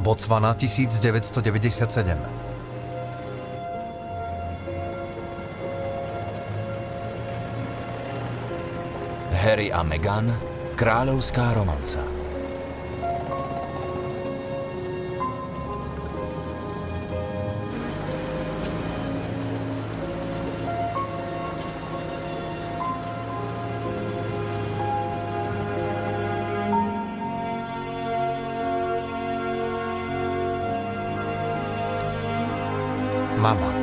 Botswana 1997. Harry a Meghan, Kráľovská romanca. Mama.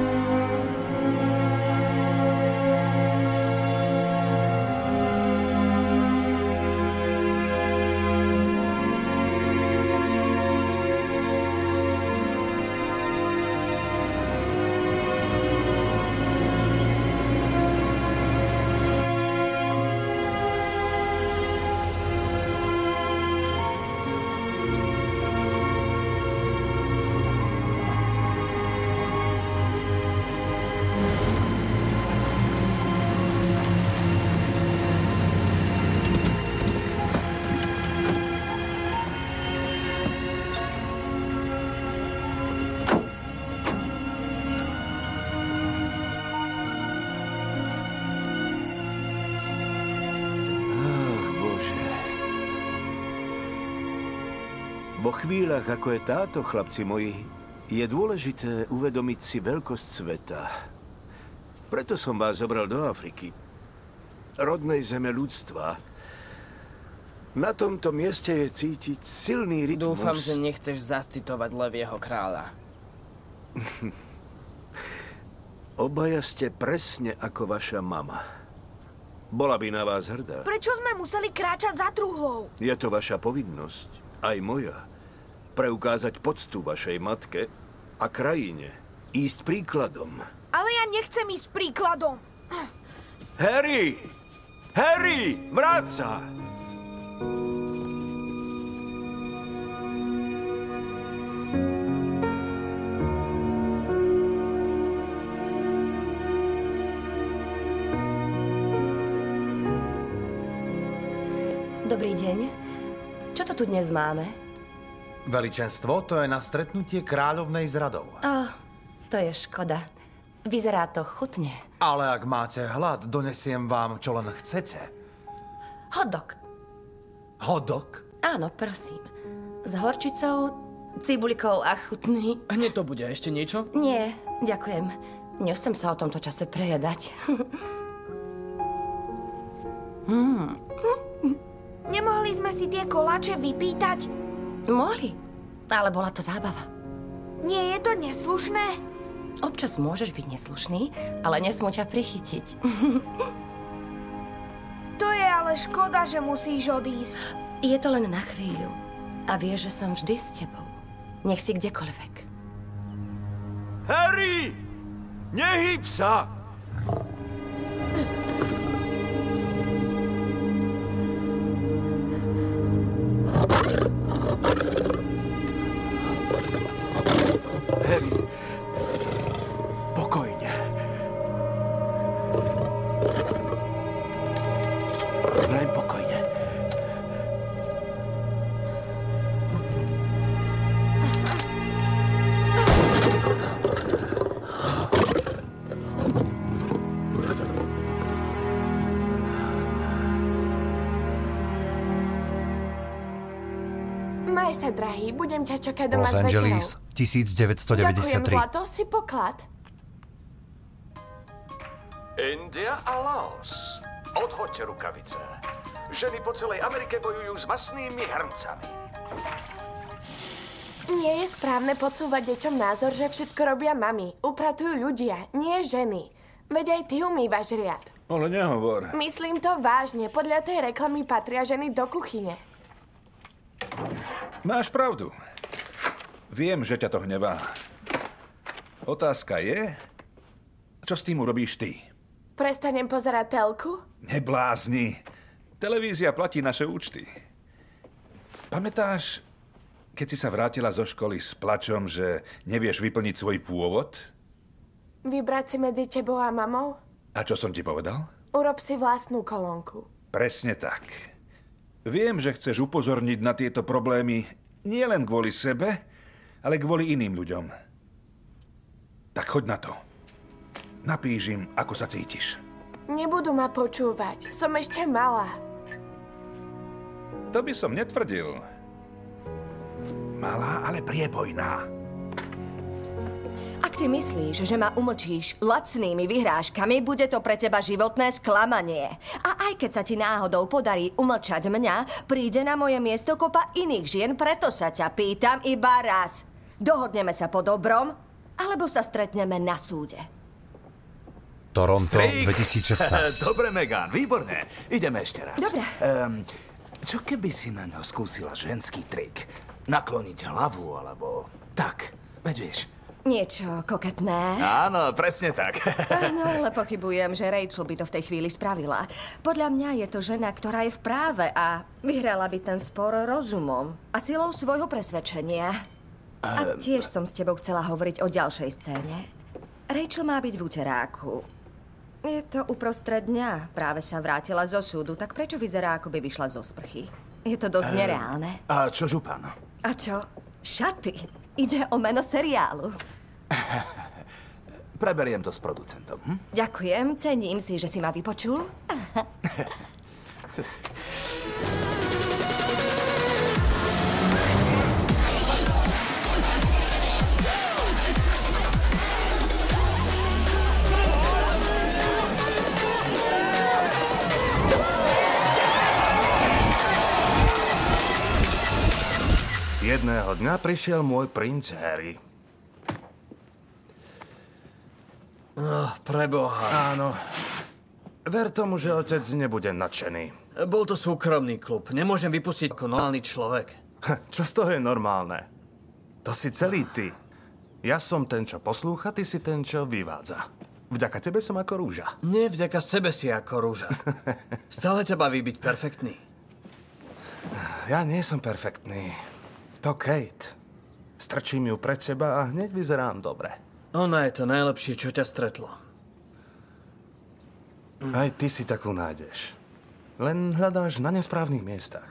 Vo chvíľach, ako je táto, chlapci moji, je dôležité uvedomiť si veľkosť sveta. Preto som vás zobral do Afriky, rodnej zeme ľudstva. Na tomto mieste je cítiť silný rytmus. Dúfam, že nechceš zacitovať Levieho kráľa. Obaja ste presne ako vaša mama. Bola by na vás hrdá. Prečo sme museli kráčať za truhlou? Je to vaša povinnosť, aj moja. Preukázať poctu vašej matke a krajine. Ísť príkladom. Ale ja nechcem ísť príkladom. Harry! Harry! Vráť sa! Dobrý deň. Čo to tu dnes máme? Veličenstvo, to je na stretnutie kráľovnej s radou. To je škoda. Vyzerá to chutne. Ale ak máte hlad, donesiem vám, čo len chcete. Hotdog. Hotdog? Áno, prosím. S horčicou, cibulikou a chutný. Hneď to bude. Ešte niečo? Nie, ďakujem. Nechcem sa o tomto čase prejedať. Nemohli sme si tie koláče vypýtať? Mohli, ale bola to zábava. Nie je to neslušné? Občas môžeš byť neslušný, ale nesmú ťa prichytiť. To je ale škoda, že musíš odísť. Je to len na chvíľu. A vieš, že som vždy s tebou. Nech si kdekoľvek. Harry! Nehýb sa! Harry, pokojne. Len pokojne. Maj sa, drahý, budem ťa čakať doma Los s večerou. Angeles, 1993. Ďakujem, zlato, si poklad. India a Laos. Odhoďte rukavice. Ženy po celej Amerike bojujú s masnými hrncami. Nie je správne podsúvať deťom názor, že všetko robia mami. Upratujú ľudia, nie ženy. Veď aj ty umývaš riad. Ale nehovor. Myslím to vážne. Podľa tej reklamy patria ženy do kuchyne. Máš pravdu. Viem, že ťa to hnevá. Otázka je, čo s tým urobíš ty? Prestanem pozerať telku? Neblázni. Televízia platí naše účty. Pamätáš, keď si sa vrátila zo školy s plačom, že nevieš vyplniť svoj pôvod? Vybrať si medzi tebou a mamou? A čo som ti povedal? Urob si vlastnú kolónku. Presne tak. Viem, že chceš upozorniť na tieto problémy nielen kvôli sebe, ale kvôli iným ľuďom. Tak choď na to. Napíš im, ako sa cítiš. Nebudú ma počúvať. Som ešte malá. To by som netvrdil. Malá, ale priebojná. Ak si myslíš, že ma umlčíš lacnými vyhrážkami, bude to pre teba životné sklamanie. A aj keď sa ti náhodou podarí umlčať mňa, príde na moje miesto kopa iných žien, preto sa ťa pýtam iba raz. Dohodneme sa po dobrom, alebo sa stretneme na súde. Toronto 2016. Dobre, Meghan, výborné. Ideme ešte raz. Dobre. Čo keby si na ňo skúsila ženský trik? Nakloniť hlavu, alebo tak, veď vieš. Niečo koketné. Áno, presne tak. No, ale pochybujem, že Rachel by to v tej chvíli spravila. Podľa mňa je to žena, ktorá je v práve a vyhrala by ten spor rozumom a silou svojho presvedčenia. A tiež som s tebou chcela hovoriť o ďalšej scéne. Rachel má byť v uteráku. Je to uprostred dňa. Práve sa vrátila zo súdu, tak prečo vyzerá, ako by vyšla zo sprchy? Je to dosť nereálne. A čo župan? A čo? Šaty. Ide o meno seriálu. Preberiem to s producentom. Ďakujem, cením si, že si ma vypočul. Jedného dňa prišiel môj princ Harry. Preboha. Áno. Ver tomu, že otec nebude nadšený. Bol to súkromný klub. Nemôžem vypustiť ako normálny človek. Čo z toho je normálne? To si celý ty. Ja som ten, čo poslúcha, ty si ten, čo vyvádza. Vďaka tebe som ako rúža. Nie, vďaka sebe si ako rúža. Stále ťa baví byť perfektný. Ja nie som perfektný. To Kate. Strčím ju pred seba a hneď vyzerám dobre. Ona je to najlepšie, čo ťa stretlo. Aj ty si takú nájdeš. Len hľadáš na nesprávnych miestach.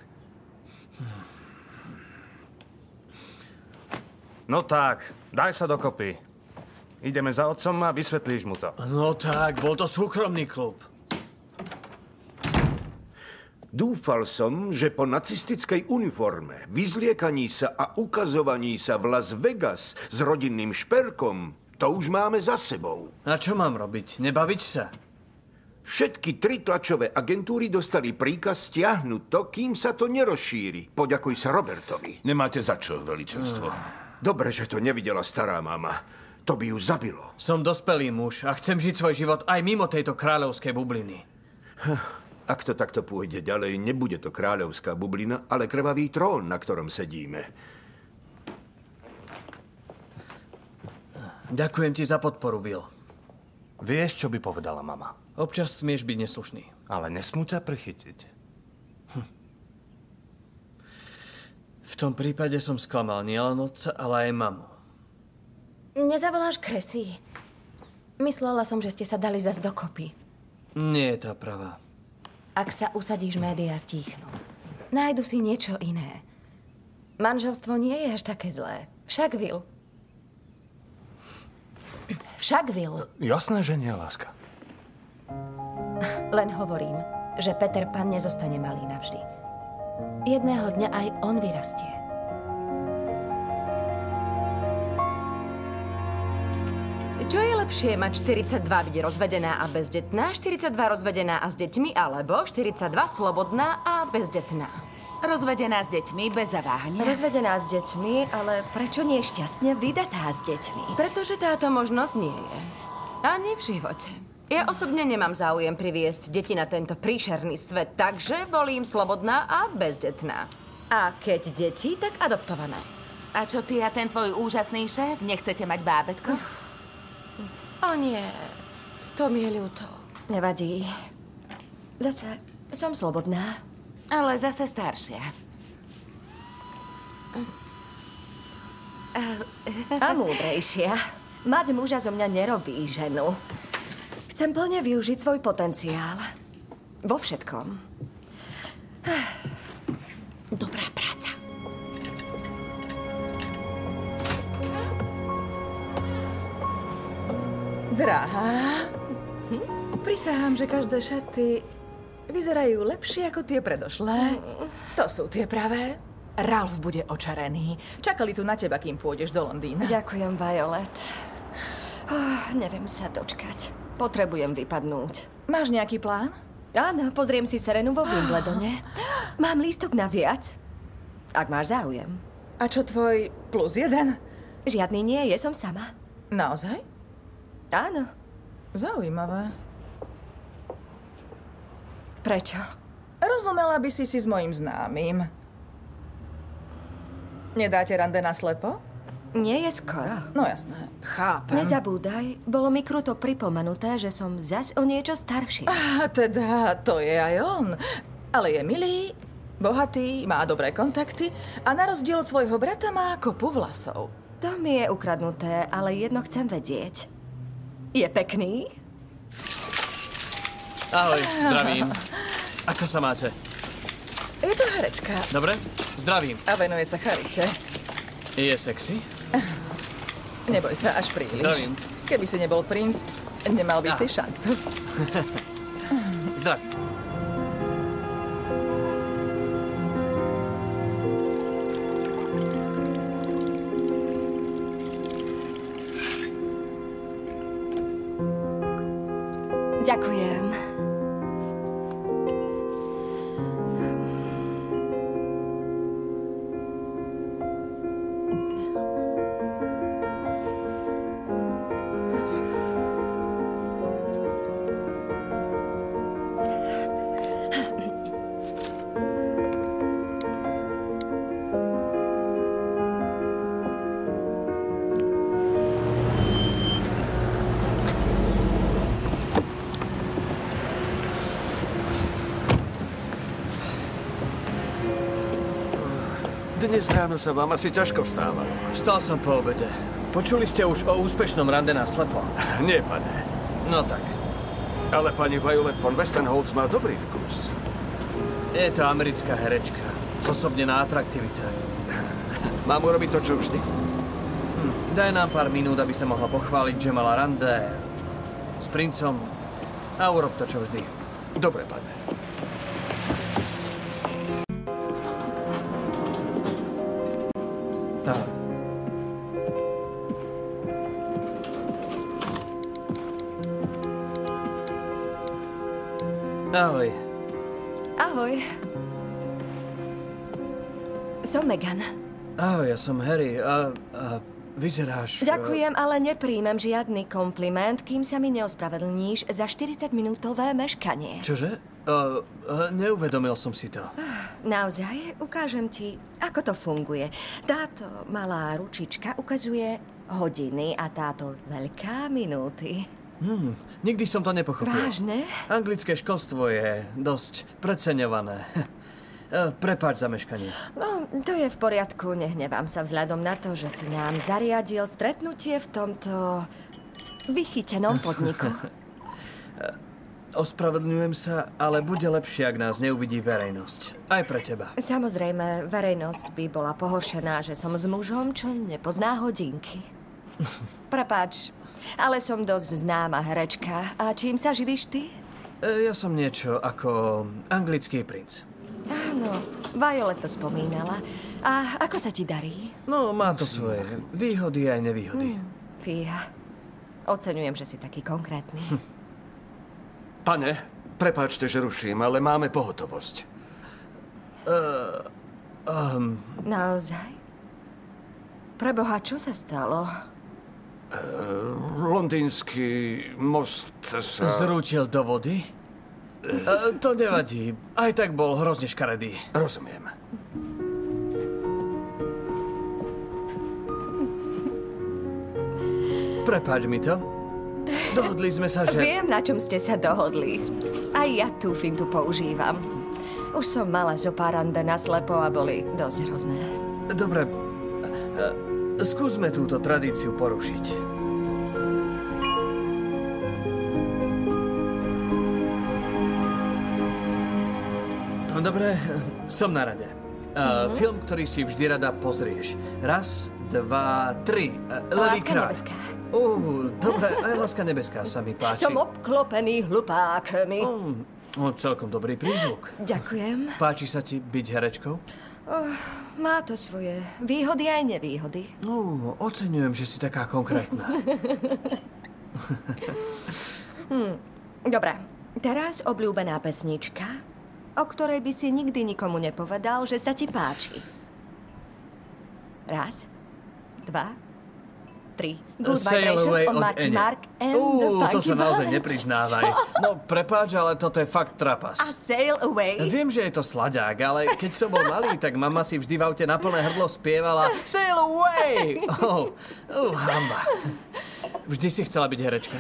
No tak, daj sa dokopy. Ideme za otcom a vysvetlíš mu to. No tak, bol to súkromný klub. Dúfal som, že po nacistickej uniforme, vyzliekaní sa a ukazovaní sa v Las Vegas s rodinným šperkom, to už máme za sebou. A čo mám robiť? Nebaviť sa? Všetky 3 tlačové agentúry dostali príkaz stiahnuť to, kým sa to nerozšíri. Poďakuj sa Robertovi. Nemáte za čo, veličenstvo. Dobre, že to nevidela stará mama. To by ju zabilo. Som dospelý muž a chcem žiť svoj život aj mimo tejto kráľovskej bubliny. Ak to takto pôjde ďalej, nebude to kráľovská bublina, ale krvavý trón, na ktorom sedíme. Ďakujem ti za podporu, Will. Vieš, čo by povedala mama? Občas smieš byť neslušný. Ale nesmú ťa prichytiť. V tom prípade som sklamal nielen otca, ale aj mamu. Nezavoláš Kresy? Myslela som, že ste sa dali zas dokopy. Nie je tá pravá. Ak sa usadíš, médiá stíchnú. Nájdu si niečo iné. Manželstvo nie je až také zlé. Však, Will. Však, Will. Jasné, že nie, láska. Len hovorím, že Peter Pan nezostane malý navždy. Jedného dňa aj on vyrastie. Čo je lepšie, mať 42, byť rozvedená a bezdetná, 42 rozvedená a s deťmi, alebo 42 slobodná a bezdetná? Rozvedená s deťmi, bez zaváhania. Rozvedená s deťmi, ale prečo nie šťastne vydatá s deťmi? Pretože táto možnosť nie je. Ani v živote. Ja osobne nemám záujem priviesť deti na tento príšerný svet, takže volím slobodná a bezdetná. A keď deti, tak adoptované. A čo ty a ten tvoj úžasný šéf? Nechcete mať bábätko? O nie, to mi je ľúto. Nevadí. Zase som slobodná. Ale zase staršia. A múdrejšia. Mať muža zo mňa nerobí ženu. Chcem plne využiť svoj potenciál. Vo všetkom. Dobrá práca. Drahá, prisahám, že každé šaty vyzerajú lepšie ako tie predošlé. To sú tie pravé. Ralph bude očarený. Čakali tu na teba, kým pôjdeš do Londýna. Ďakujem, Violet. Neviem sa dočkať. Potrebujem vypadnúť. Máš nejaký plán? Áno, pozriem si Serenu vo Wimbledone. Mám lístok na viac, ak máš záujem. A čo tvoj +1? Žiadny nie, som sama. Naozaj? Áno. Zaujímavé. Prečo? Rozumela by si s mojím známym. Nedáte rande na slepo? Nie je skoro. No jasné, chápem. Nezabúdaj, bolo mi kruto pripomenuté, že som zas o niečo starší. Teda, to je aj on. Ale je milý, bohatý, má dobré kontakty a na rozdiel od svojho brata má kopu vlasov. To mi je ukradnuté, ale jedno chcem vedieť. Je pekný? Ahoj, zdravím. Ako sa máte? Je to herečka. Dobre, zdravím. A venuje sa charite. Je sexy? Neboj sa, až príliš. Zdravím. Keby si nebol princ, nemal by si šancu. Zdravím. Ďakujem. Dnes ráno sa vám asi ťažko vstávalo. Vstal som po obede. Počuli ste už o úspešnom rande na slepo? Nie, pane. No tak. Ale pani Violet von Westenholz má dobrý vkus. Je to americká herečka. Osobnená atraktivita. Mám urobiť to, čo vždy? Daj nám pár minút, aby sa mohla pochváliť, že mala rande s princom a urob to, čo vždy. Dobre, pane. Ahoj. Ahoj. Som Meghan. Ahoj, ja som Harry a vyzeráš... Ďakujem, ale nepríjmem žiadny kompliment, kým sa mi neospravedlníš za 40-minútové meškanie. Čože? Neuvedomil som si to. Naozaj? Ukážem ti, ako to funguje. Táto malá ručička ukazuje hodiny a táto veľká minúty. Nikdy som to nepochopil. Vážne? Anglické školstvo je dosť preceňované. Prepáč za meškanie. No, to je v poriadku. Nehnevám sa vzhľadom na to, že si nám zariadil stretnutie v tomto vychytenom podniku. Ospravedlňujem sa, ale bude lepšie, ak nás neuvidí verejnosť. Aj pre teba. Samozrejme, verejnosť by bola pohoršená, že som s mužom, čo nepozná hodinky. Prepáč, ale som dosť známa herečka. A čím sa živíš ty? Ja som niečo ako anglický princ. Áno, Violet to spomínala. A ako sa ti darí? No, má to svoje výhody aj nevýhody. Fíha. Oceňujem, že si taký konkrétny. Pane, prepáčte, že ruším, ale máme pohotovosť. Naozaj? Preboha, čo sa stalo? Londýnsky most sa... Zrútil do vody? To nevadí. Aj tak bol hrozne škaredý. Rozumiem. Prepáč mi to. Dohodli sme sa, že... Viem, na čom ste sa dohodli. Aj ja tú fintu používam. Už som mala zo pár rande na slepo a boli dosť hrozné. Dobre. Skúsme túto tradíciu porušiť. Dobre, som na rade. Film, ktorý si vždy rada pozrieš. Raz, 2, 3. Levý krát. Dobre, aj Láska nebeská sa mi páči. Som obklopený hlupákmi. Celkom dobrý prízvuk. Ďakujem. Páči sa ti byť herečkou? Má to svoje výhody aj nevýhody. Oceňujem, že si taká konkrétna. Dobre, teraz obľúbená pesnička, o ktorej by si nikdy nikomu nepovedal, že sa ti páči. 1, 2, 3. Good Vibrations on Marky Mark and the Funky to sa naozaj Bunch. nepriznávaj. No, prepáč, ale toto je fakt trapas. A Sail Away. Viem, že je to slaďák, ale keď som bol malý, tak mama si vždy v aute na plné hrdlo spievala Sail Away! Hamba. Vždy si chcela byť herečka?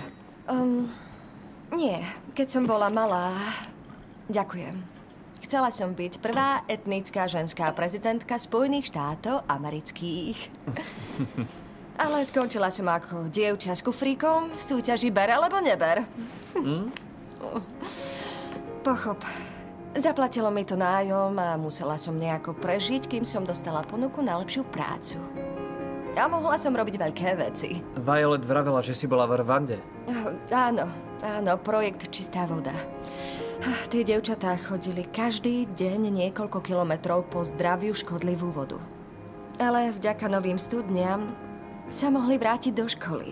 Nie, keď som bola malá... Ďakujem. Chcela som byť prvá etnická ženská prezidentka Spojených štátov amerických. Ale skončila som ako dievča s kufríkom v súťaži ber alebo neber. Pochop. Zaplatilo mi to nájom a musela som nejako prežiť, kým som dostala ponuku na lepšiu prácu. A mohla som robiť veľké veci. Violet vravela, že si bola v Rwande. Áno, projekt Čistá voda. Tie dievčatá chodili každý deň niekoľko kilometrov po zdraviu škodlivú vodu. Ale vďaka novým studniam sa mohli vrátiť do školy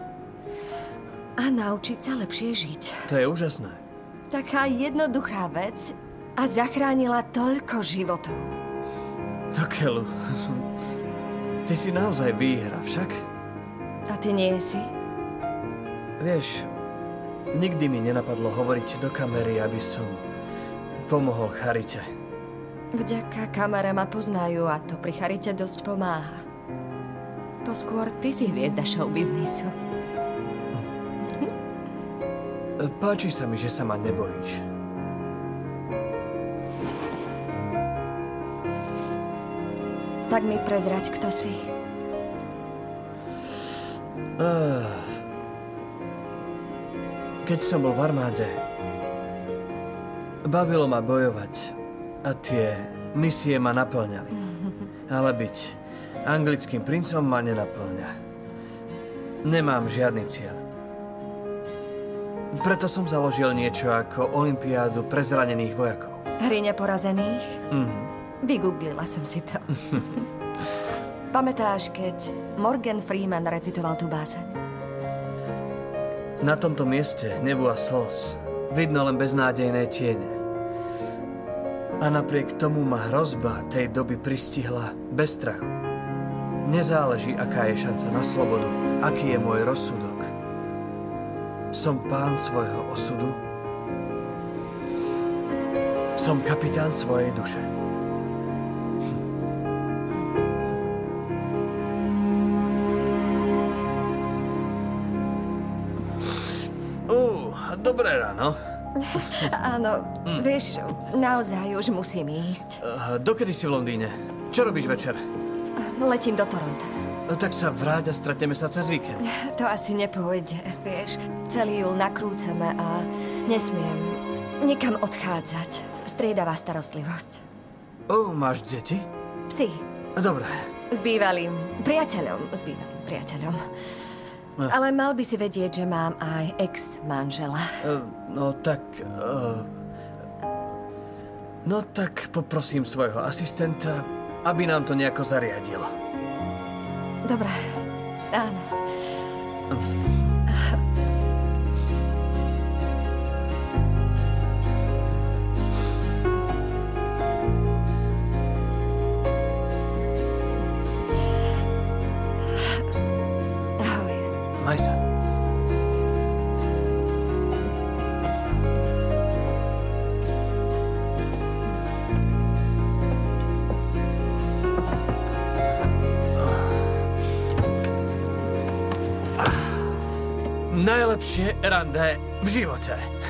a naučiť sa lepšie žiť. To je úžasné. Taká jednoduchá vec a zachránila toľko životov. Takelu. Ty si naozaj výhra, však? A ty nie si? Vieš, nikdy mi nenapadlo hovoriť do kamery, aby som pomohol Charite. Vďaka kamere ma poznajú a to pri Charite dosť pomáha. To skôr ty si hviezda showbiznisu. Páči sa mi, že sa ma nebojíš. Tak mi prezrať, kto si. Keď som bol v armáde, bavilo ma bojovať a tie misie ma naplňali. Ale byť anglickým princom ma nenaplňa. Nemám žiadny cieľ. Preto som založil niečo ako olympiádu pre zranených vojakov. Hry neporazených? Vygooglila som si to. Pamätáš, keď Morgan Freeman recitoval tú báseň? Na tomto mieste hnevu a slz vidno len beznádejné tiene. A napriek tomu ma hrozba tej doby pristihla bez strachu. Nezáleží, aká je šanca na slobodu, aký je môj rozsudok. Som pán svojho osudu. Som kapitán svojej duše. Dobré ráno. Áno, vieš, naozaj už musím ísť. Dokedy si v Londýne? Čo robíš večer? Letím do Toronta. Tak sa vráť a stretneme sa cez víkend. To asi nepôjde, vieš. Celý júl nakrúcame a nesmiem nikam odchádzať. Striedavá starostlivosť. Máš deti? Psi. Dobre. S bývalým priateľom. Ale mal by si vedieť, že mám aj ex-manžela. No tak poprosím svojho asistenta, aby nám to nejako zariadilo. Dobre, áno. Ahoj. Maj sa. Najlepšie rande v živote.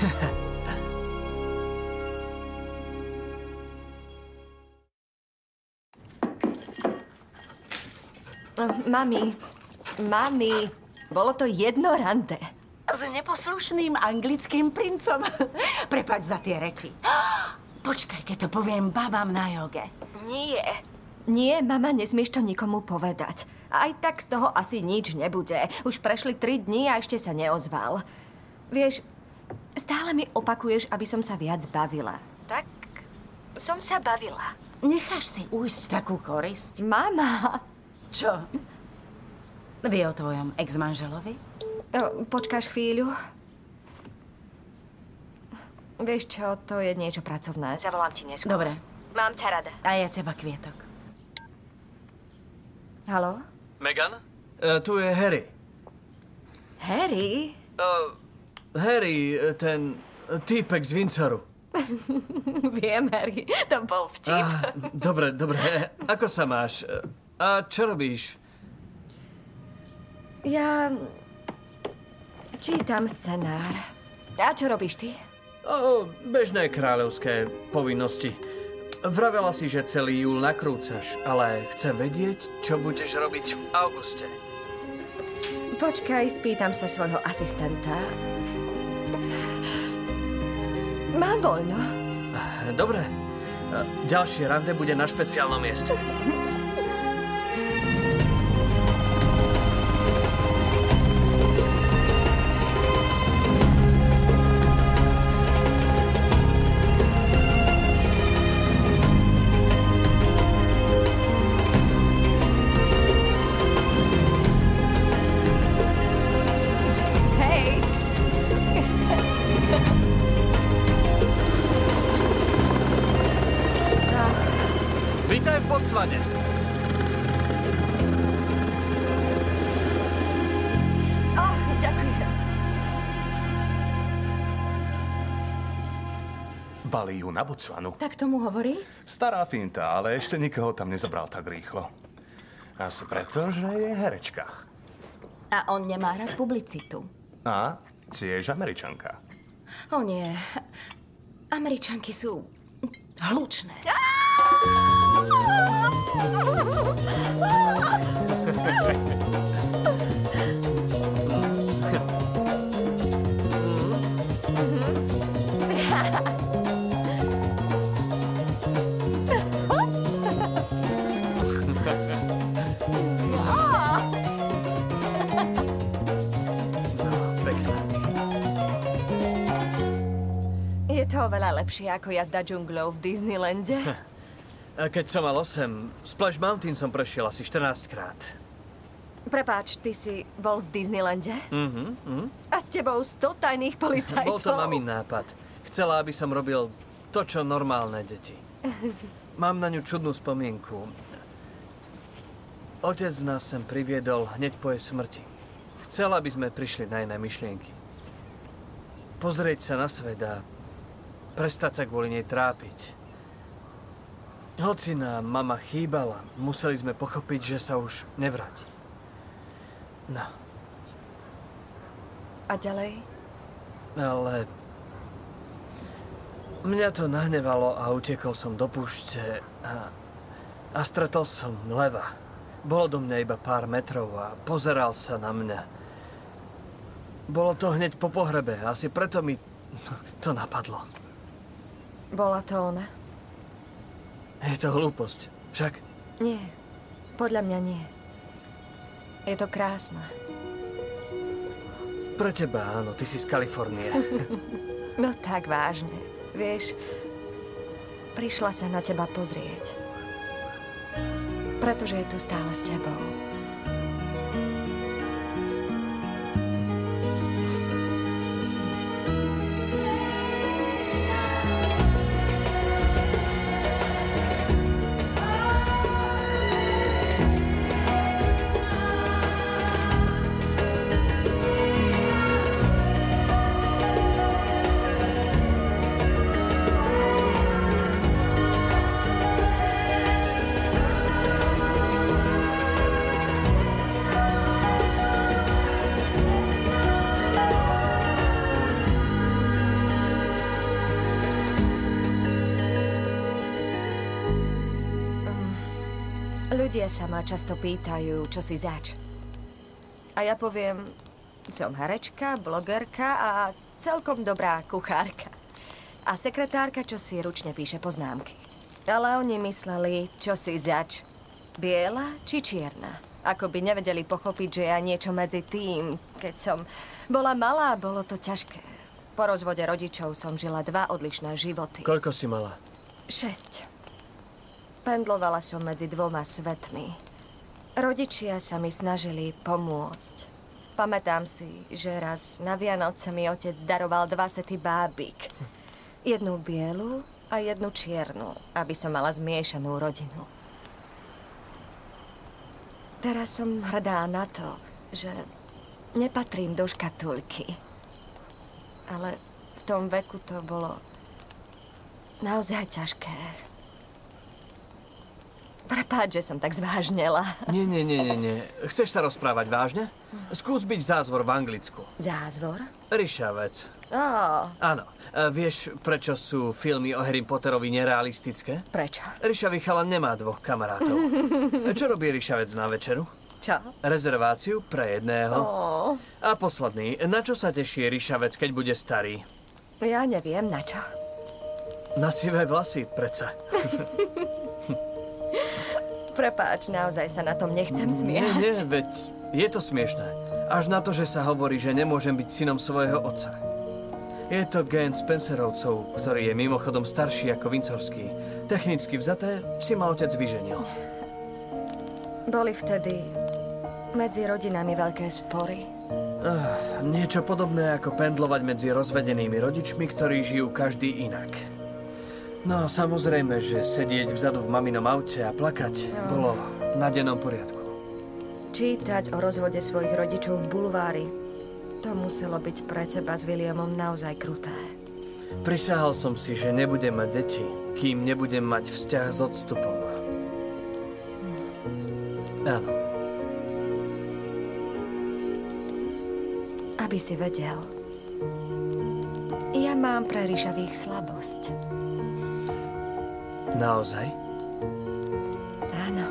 Mami, bolo to jedno rande. S neposlušným anglickým princom. Prepáč za tie reči. Počkaj, keď to poviem babám na joge. Nie. Nie, mama, nesmieš to nikomu povedať. A aj tak z toho asi nič nebude. Už prešli 3 dní a ešte sa neozval. Vieš, stále mi opakuješ, aby som sa viac bavila. Tak som sa bavila. Necháš si ujsť takú korisť? Mama! Čo? Vie o tvojom ex-manželovi? Počkáš chvíľu? Vieš čo, to je niečo pracovné. Zavolám ti neskôr. Dobre. Mám ťa rada. A ja teba kvietok. Haló? Meghan? Tu je Harry. Harry? Harry, ten týpek z Windsoru. Viem, Harry. To bol vtip. Dobre. Ako sa máš? A čo robíš? Ja čítam scenár. A čo robíš ty? Bežné kráľovské povinnosti. Vravela si, že celý júl nakrúcaš, ale chcem vedieť, čo budeš robiť v auguste. Počkaj, spýtam sa svojho asistenta. Mám voľno. Dobre. Ďalšie rande bude na špeciálnom mieste. Balí ju na Botswanu. Tak tomu hovorí? Stará finta, ale ešte nikoho tam nezobral tak rýchlo. Asi preto, že je herečka. A on nemá rád publicitu. A tiež Američanka. O nie. Američanky sú hlučné. Je to oveľa lepšie ako jazda džunglou v Disneylande. Keď som mal 8, Splash Mountain som prešiel asi 14 krát. Prepáč, ty si bol v Disneylande? A s tebou 100 tajných policajtov? Bol to mamin nápad. Chcela, aby som robil to, čo normálne deti. Mám na ňu čudnú spomienku. Otec nás sem priviedol hneď po jej smrti. Chcel, aby sme prišli na iné myšlienky. Pozrieť sa na svet a prestať sa kvôli nej trápiť. Hoci nám mama chýbala, museli sme pochopiť, že sa už nevráti. No. A ďalej? Ale mňa to nahnevalo a utekol som do púšte a stretol som leva. Bolo do mňa iba pár metrov a pozeral sa na mňa. Bolo to hneď po pohrebe, asi preto mi to napadlo. Bola to ona? Je to hlúposť, však? Nie, podľa mňa nie. Je to krásne. Pre teba áno, ty si z Kalifornie. No tak vážne. Vieš, prišla sa na teba pozrieť. Pretože je tu stále s tebou. Ľudia sa ma často pýtajú, čo si zač. A ja poviem, som herečka, blogerka a celkom dobrá kuchárka. A sekretárka, čo si ručne píše poznámky. Ale oni mysleli, čo si zač. Biela či čierna? Ako by nevedeli pochopiť, že ja niečo medzi tým. Keď som bola malá, bolo to ťažké. Po rozvode rodičov som žila 2 odlišné životy. Koľko si mala? 6. Pendlovala som medzi 2 svetmi. Rodičia sa mi snažili pomôcť. Pamätám si, že raz na Vianoce mi otec daroval 2 sety bábik. Jednu bielu a jednu čiernu, aby som mala zmiešanú rodinu. Teraz som hrdá na to, že nepatrím do škatulky. Ale v tom veku to bolo naozaj ťažké. Prepáč, že som tak zvážnela. Nie. Chceš sa rozprávať vážne? Skús byť zázvor v Anglicku. Zázvor? Ryšavec. Áno. Vieš, prečo sú filmy o Harry Potterovi nerealistické? Prečo? Ryšavý chalan nemá 2 kamarátov. Čo robí ryšavec na večeru? Čo? Rezerváciu pre jedného. A posledný, na čo sa teší ryšavec, keď bude starý? Ja neviem, na čo. Na sivé vlasy, predsa. Prepáč, naozaj sa na tom nechcem smiať. Nie, veď je to smiešné. Až na to, že sa hovorí, že nemôžem byť synom svojho otca. Je to gén Spencerovcov, ktorý je mimochodom starší ako Windsorský. Technicky vzaté si ma otec vyženil. Boli vtedy medzi rodinami veľké spory. Niečo podobné ako pendlovať medzi rozvedenými rodičmi, ktorí žijú každý inak. No, samozrejme, že sedieť vzadu v maminom aute a plakať bolo na dennom poriadku. Čítať o rozvode svojich rodičov v bulvári, to muselo byť pre teba s Williamom naozaj kruté. Prisahal som si, že nebudem mať deti, kým nebudem mať vzťah s odstupom. Áno. Aby si vedel, ja mám pre ryšavých slabosť. Naozaj? Áno.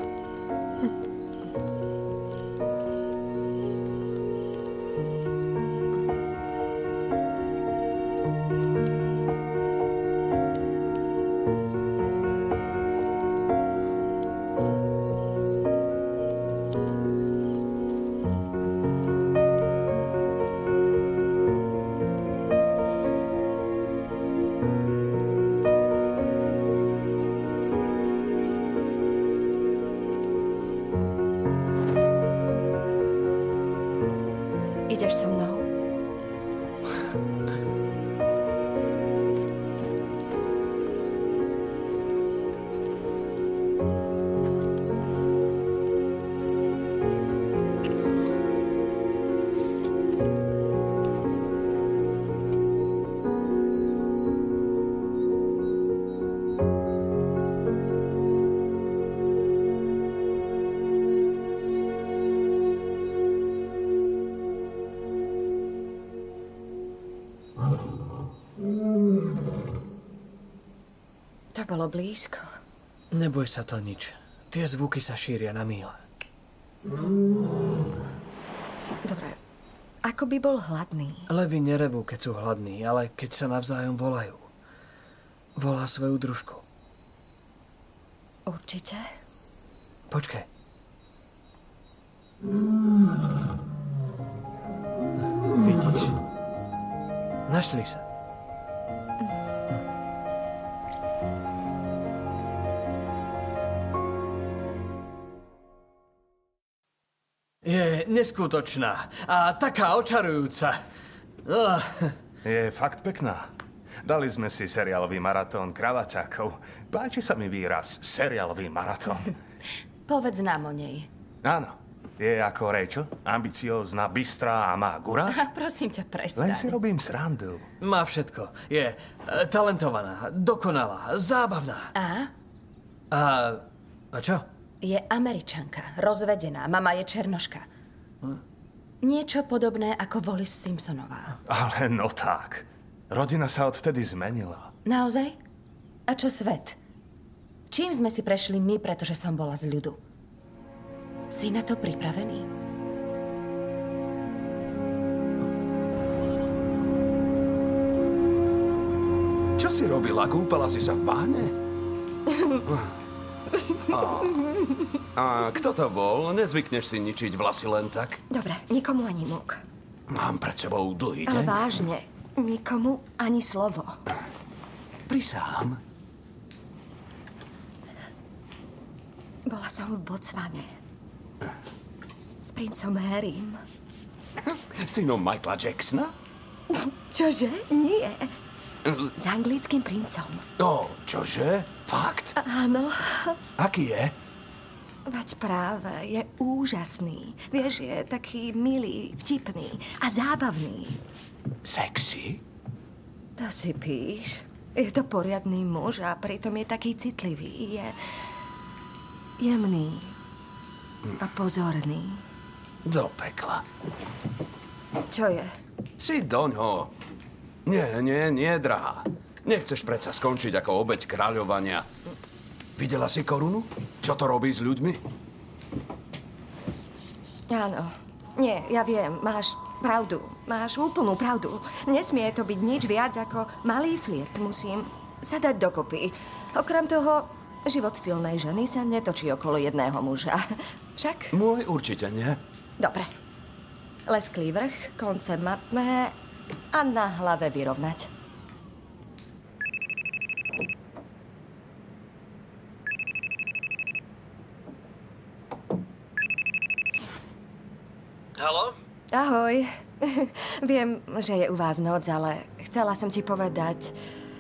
Ideš so mnou? To bolo blízko. Neboj sa to nič. Tie zvuky sa šíria na míle. Dobre, ako by bol hladný? Levy nerevú, keď sú hladní, ale keď sa navzájom volajú. Volá svoju družku. Určite? Počkaj. Vidíš? Našli sa. Je neskutočná a taká očarujúca. Je fakt pekná. Dali sme si seriálový maratón kravaťákov. Páči sa mi výraz seriálový maratón. Povedz nám o nej. Áno. Je ako Rachel, ambiciózna, bystrá a má guráč. Prosím ťa, prestaň. Len si robím srandu. Má všetko. Je talentovaná, dokonalá, zábavná. A čo? Je Američanka, rozvedená, mama je černoška. Niečo podobné ako Wallis Simpsonová. Ale no tak. Rodina sa odvtedy zmenila. Naozaj? A čo svet? Čím sme si prešli my, pretože som bola z ľudu? Si na to pripravený? Čo si robila? Kúpala si sa v bahne? A kto to bol? Nezvykneš si ničiť vlasy len tak? Dobre, nikomu ani múk. Mám pred sebou dlhý Ale deň. vážne, nikomu ani slovo. Prisahám. Bola som v Botswane. S princom Harrym. Synom Michaela Jacksona? Čože? Nie. S anglickým princom. Čože? Fakt? Áno. Aký je? Veď práve, je úžasný. Vieš, je taký milý, vtipný a zábavný. Sexy? To si píš. Je to poriadny muž a pritom je taký citlivý. Je jemný a pozorný. Do pekla. Čo je? Si doňho. Nie, drahá. Nechceš predsa skončiť ako obeť kráľovania. Videla si korunu? Čo to robí s ľuďmi? Áno. Nie, ja viem, máš pravdu. Máš úplnú pravdu. Nesmie to byť nič viac ako malý flirt. Musím sa dať dokopy. Okrem toho, život silnej ženy sa netočí okolo jedného muža. Však? Môj určite nie. Dobre. Lesklý vrch, konce matné a na hlave vyrovnať. Haló? Ahoj. Viem, že je u vás noc, ale chcela som ti povedať,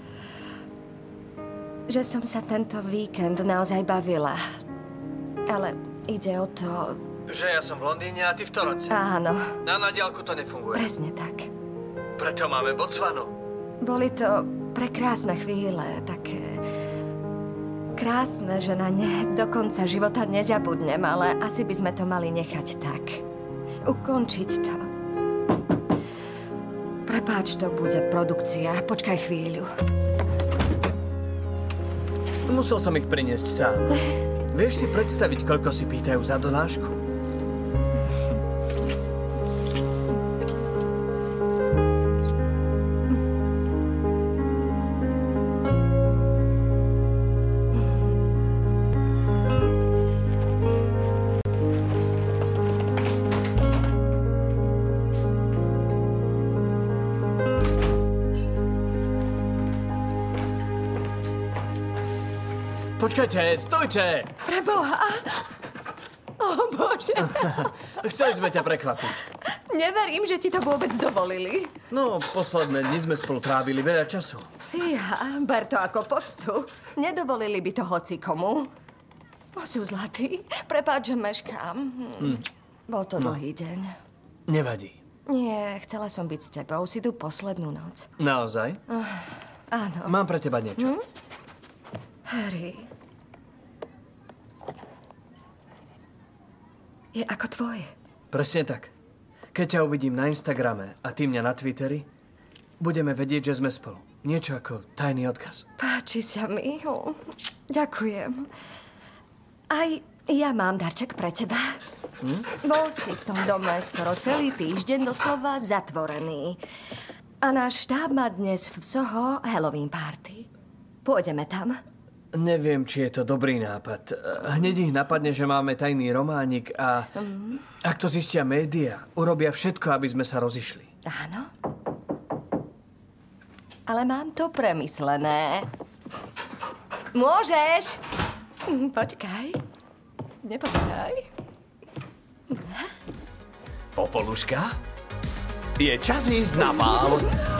že som sa tento víkend naozaj bavila. Ale ide o to... Že ja som v Londýne a ty v Toronte. Áno. Na diaľku to nefunguje. Presne tak. Preto máme Botswanu. Boli to prekrásne chvíle, také krásne, že na ne do konca života nezabudnem, ale asi by sme to mali nechať tak. Ukončiť to. Prepáč, to bude produkcia. Počkaj chvíľu. Musel som ich priniesť sám. Vieš si predstaviť, koľko si pýtajú za donášku? Počkajte, stojte! Preboha! O Bože! Chceli sme ťa prekvapiť. Neverím, že ti to vôbec dovolili. No, posledné dni sme spolu trávili veľa času. Ja, ber to ako poctu. Nedovolili by to hocikomu. Božu zlatý, prepáč, že meškám. Bol to dlhý deň. Nevadí. Nie, chcela som byť s tebou. Si tu poslednú noc. Naozaj? Áno. Mám pre teba niečo. Harry. Je ako tvoj. Presne tak. Keď ťa uvidím na Instagrame a ty mňa na Twitteri, budeme vedieť, že sme spolu. Niečo ako tajný odkaz. Páči sa mi. Ďakujem. Aj ja mám darček pre teba. Bol si v tom dome skoro celý týždeň doslova zatvorený. A náš štáb má dnes v Soho Halloween party. Pôjdeme tam? Neviem, či je to dobrý nápad. Hneď ich napadne, že máme tajný románik a ak to zistia médiá, urobia všetko, aby sme sa rozišli. Áno. Ale mám to premyslené. Môžeš? Počkaj. Nepozeraj. Popoluška? Je čas ísť na bál.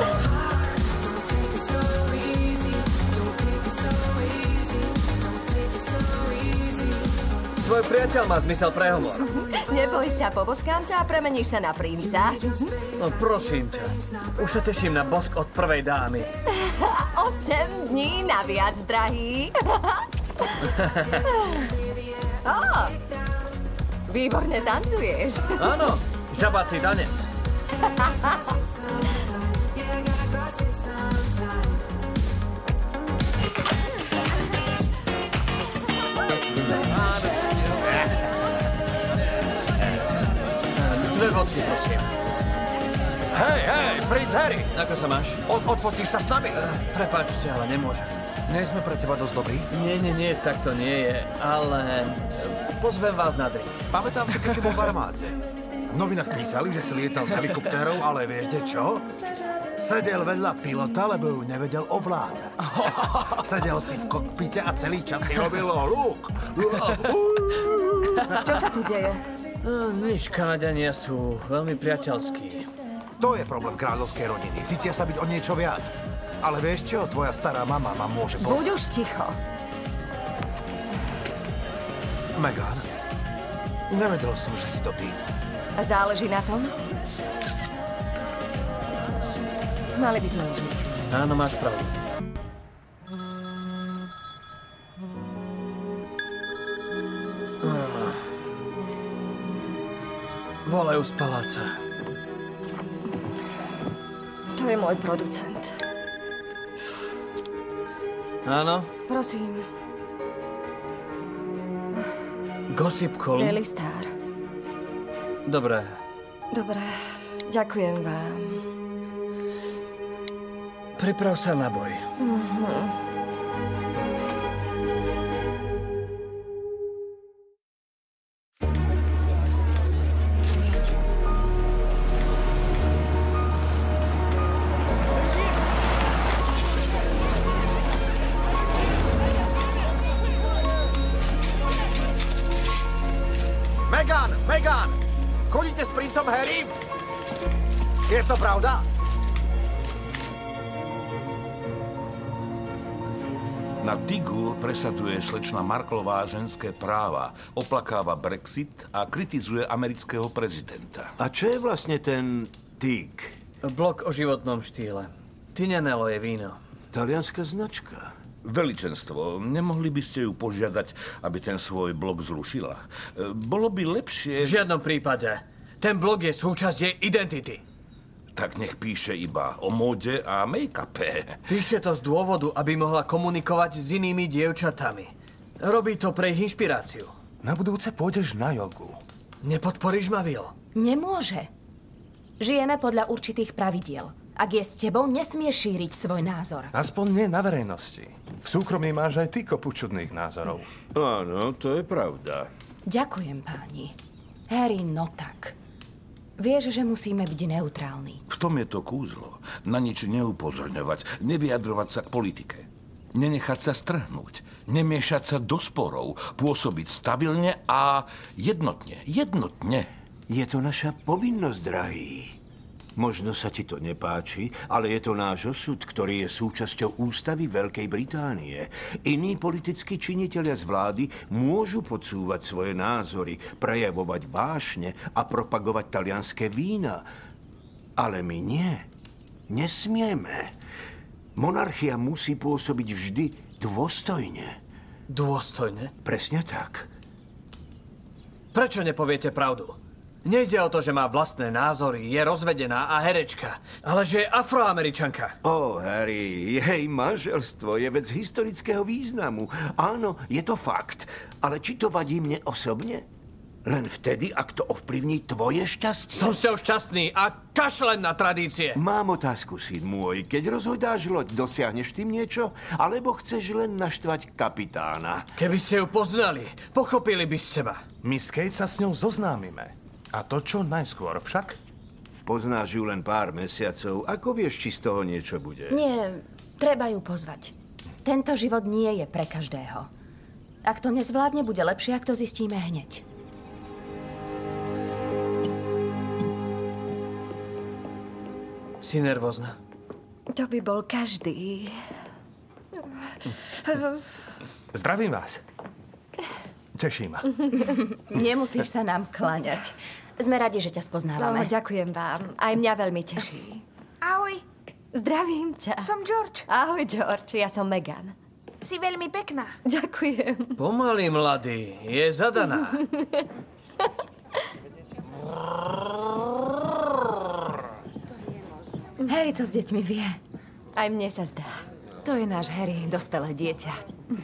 Tvoj priateľ má zmysel pre humor. Neboj sa, poboskám ťa a premeníš sa na princa. No prosím ťa. Už sa teším na bosk od prvej dámy. 8 dní naviac, drahý. Výborne tancuješ. Áno, žabáci tanec. Dve vodky, prosím. Hej, princ Harry! Ako sa máš? Odfotíš sa s nami? Prepáčte, ale nemôžem. Nie sme pre teba dosť dobrí? Nie, tak to nie je, ale pozvem vás na drink. Pamätám si, keď si bol v armáde. V novinách písali, že si lietal z helikoptérov, ale viete čo? Sedel vedľa pilota, lebo ju nevedel ovládať. Sedel si v kokpite a celý čas si robil lúk. Čo sa tu deje? Nič, Kanadiania sú veľmi priateľskí. To je problém kráľovskej rodiny. Cítia sa byť o niečo viac. Ale vieš čo? Tvoja stará mama ma môže poznať. Buď už ticho. Meghan, nevedel som, že si to ty. Záleží na tom? Mali by sme už ísť. Áno, máš pravdu. Volajú z paláca. To je môj producent. Áno? Prosím. Gossip Column? Daily Star. Dobre. Dobre, ďakujem vám. Priprav sa na boj. Meghan! Chodíte s princom Harrym? Je to pravda? Na Tigu presaduje slečna Markleová ženské práva, oplakáva Brexit a kritizuje amerického prezidenta. A čo je vlastne ten Tig? Blog o životnom štýle. Tinenelo je víno. Talianská značka. Veličenstvo, nemohli by ste ju požiadať, aby ten svoj blog zrušila? Bolo by lepšie... V žiadnom prípade. Ten blog je súčasť jej identity. Tak nech píše iba o móde a make-upe. Píše to z dôvodu, aby mohla komunikovať s inými dievčatami. Robí to pre ich inšpiráciu. Na budúce pôjdeš na jogu. Nepodporíš ma, Will? Nemôže. Žijeme podľa určitých pravidiel. Ak je s tebou, nesmieš šíriť svoj názor. Aspoň nie na verejnosti. V súkromí máš aj ty kopu čudných názorov. Áno, to je pravda. Ďakujem, páni. Harry, no tak. Vieš, že musíme byť neutrálni. V tom je to kúzlo. Na nič neupozorňovať, nevyjadrovať sa k politike. Nenechať sa strhnúť, nemiešať sa do sporov, pôsobiť stabilne a jednotne. Jednotne. Je to naša povinnosť, drahý. Možno sa ti to nepáči, ale je to náš osud, ktorý je súčasťou ústavy Veľkej Británie. Iní politickí činitelia z vlády môžu podsúvať svoje názory, prejavovať vášne a propagovať talianské vína. Ale my nie. Nesmieme. Monarchia musí pôsobiť vždy dôstojne. Dôstojne? Presne tak. Prečo nepoviete pravdu? Nejde o to, že má vlastné názory, je rozvedená a herečka, ale že je afroameričanka. Harry, jej manželstvo je vec historického významu. Áno, je to fakt. Ale či to vadí mne osobne? Len vtedy, ak to ovplyvní tvoje šťastie. Som s ňou šťastný a kašlem na tradície. Mám otázku, syn môj. Keď rozhojdáš loď, dosiahneš tým niečo? Alebo chceš len naštvať kapitána? Keby ste ju poznali, pochopili by ste ma. My s Kate sa s ňou zoznámime. A to čo najskôr však? Poznáš ju len pár mesiacov. Ako vieš, či z toho niečo bude? Nie, treba ju pozvať. Tento život nie je pre každého. Ak to nezvládne, bude lepšie, ak to zistíme hneď. Si nervózna? To by bol každý. Zdravím vás. Teší ma. Nemusíš sa nám kláňať. Sme radi, že ťa spoznávame. Ďakujem vám. Aj mňa veľmi teší. Ahoj. Zdravím ťa. Som George. Ahoj, George. Ja som Meghan. Si veľmi pekná. Ďakujem. Pomaly, mladý. Je zadaná. Harry to s deťmi vie. Aj mne sa zdá. To je náš Harry, dospelé dieťa.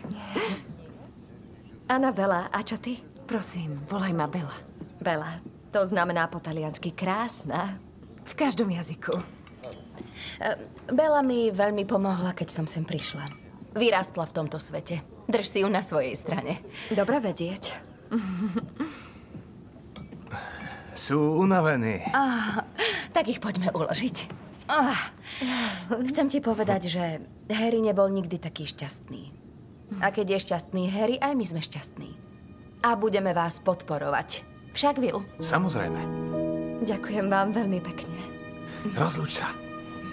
Anabela, a čo ty? Prosím, volaj ma Bella. Bela, to znamená po taliansky krásna. V každom jazyku. Bella mi veľmi pomohla, keď som sem prišla. Vyrastla v tomto svete. Drž si ju na svojej strane. Dobre vedieť. Sú unavení. Tak ich poďme uložiť. Chcem ti povedať, že Harry nebol nikdy taký šťastný. A keď je šťastný Harry, aj my sme šťastní. A budeme vás podporovať. Však, Will? Samozrejme. Ďakujem vám veľmi pekne. Rozlúč sa.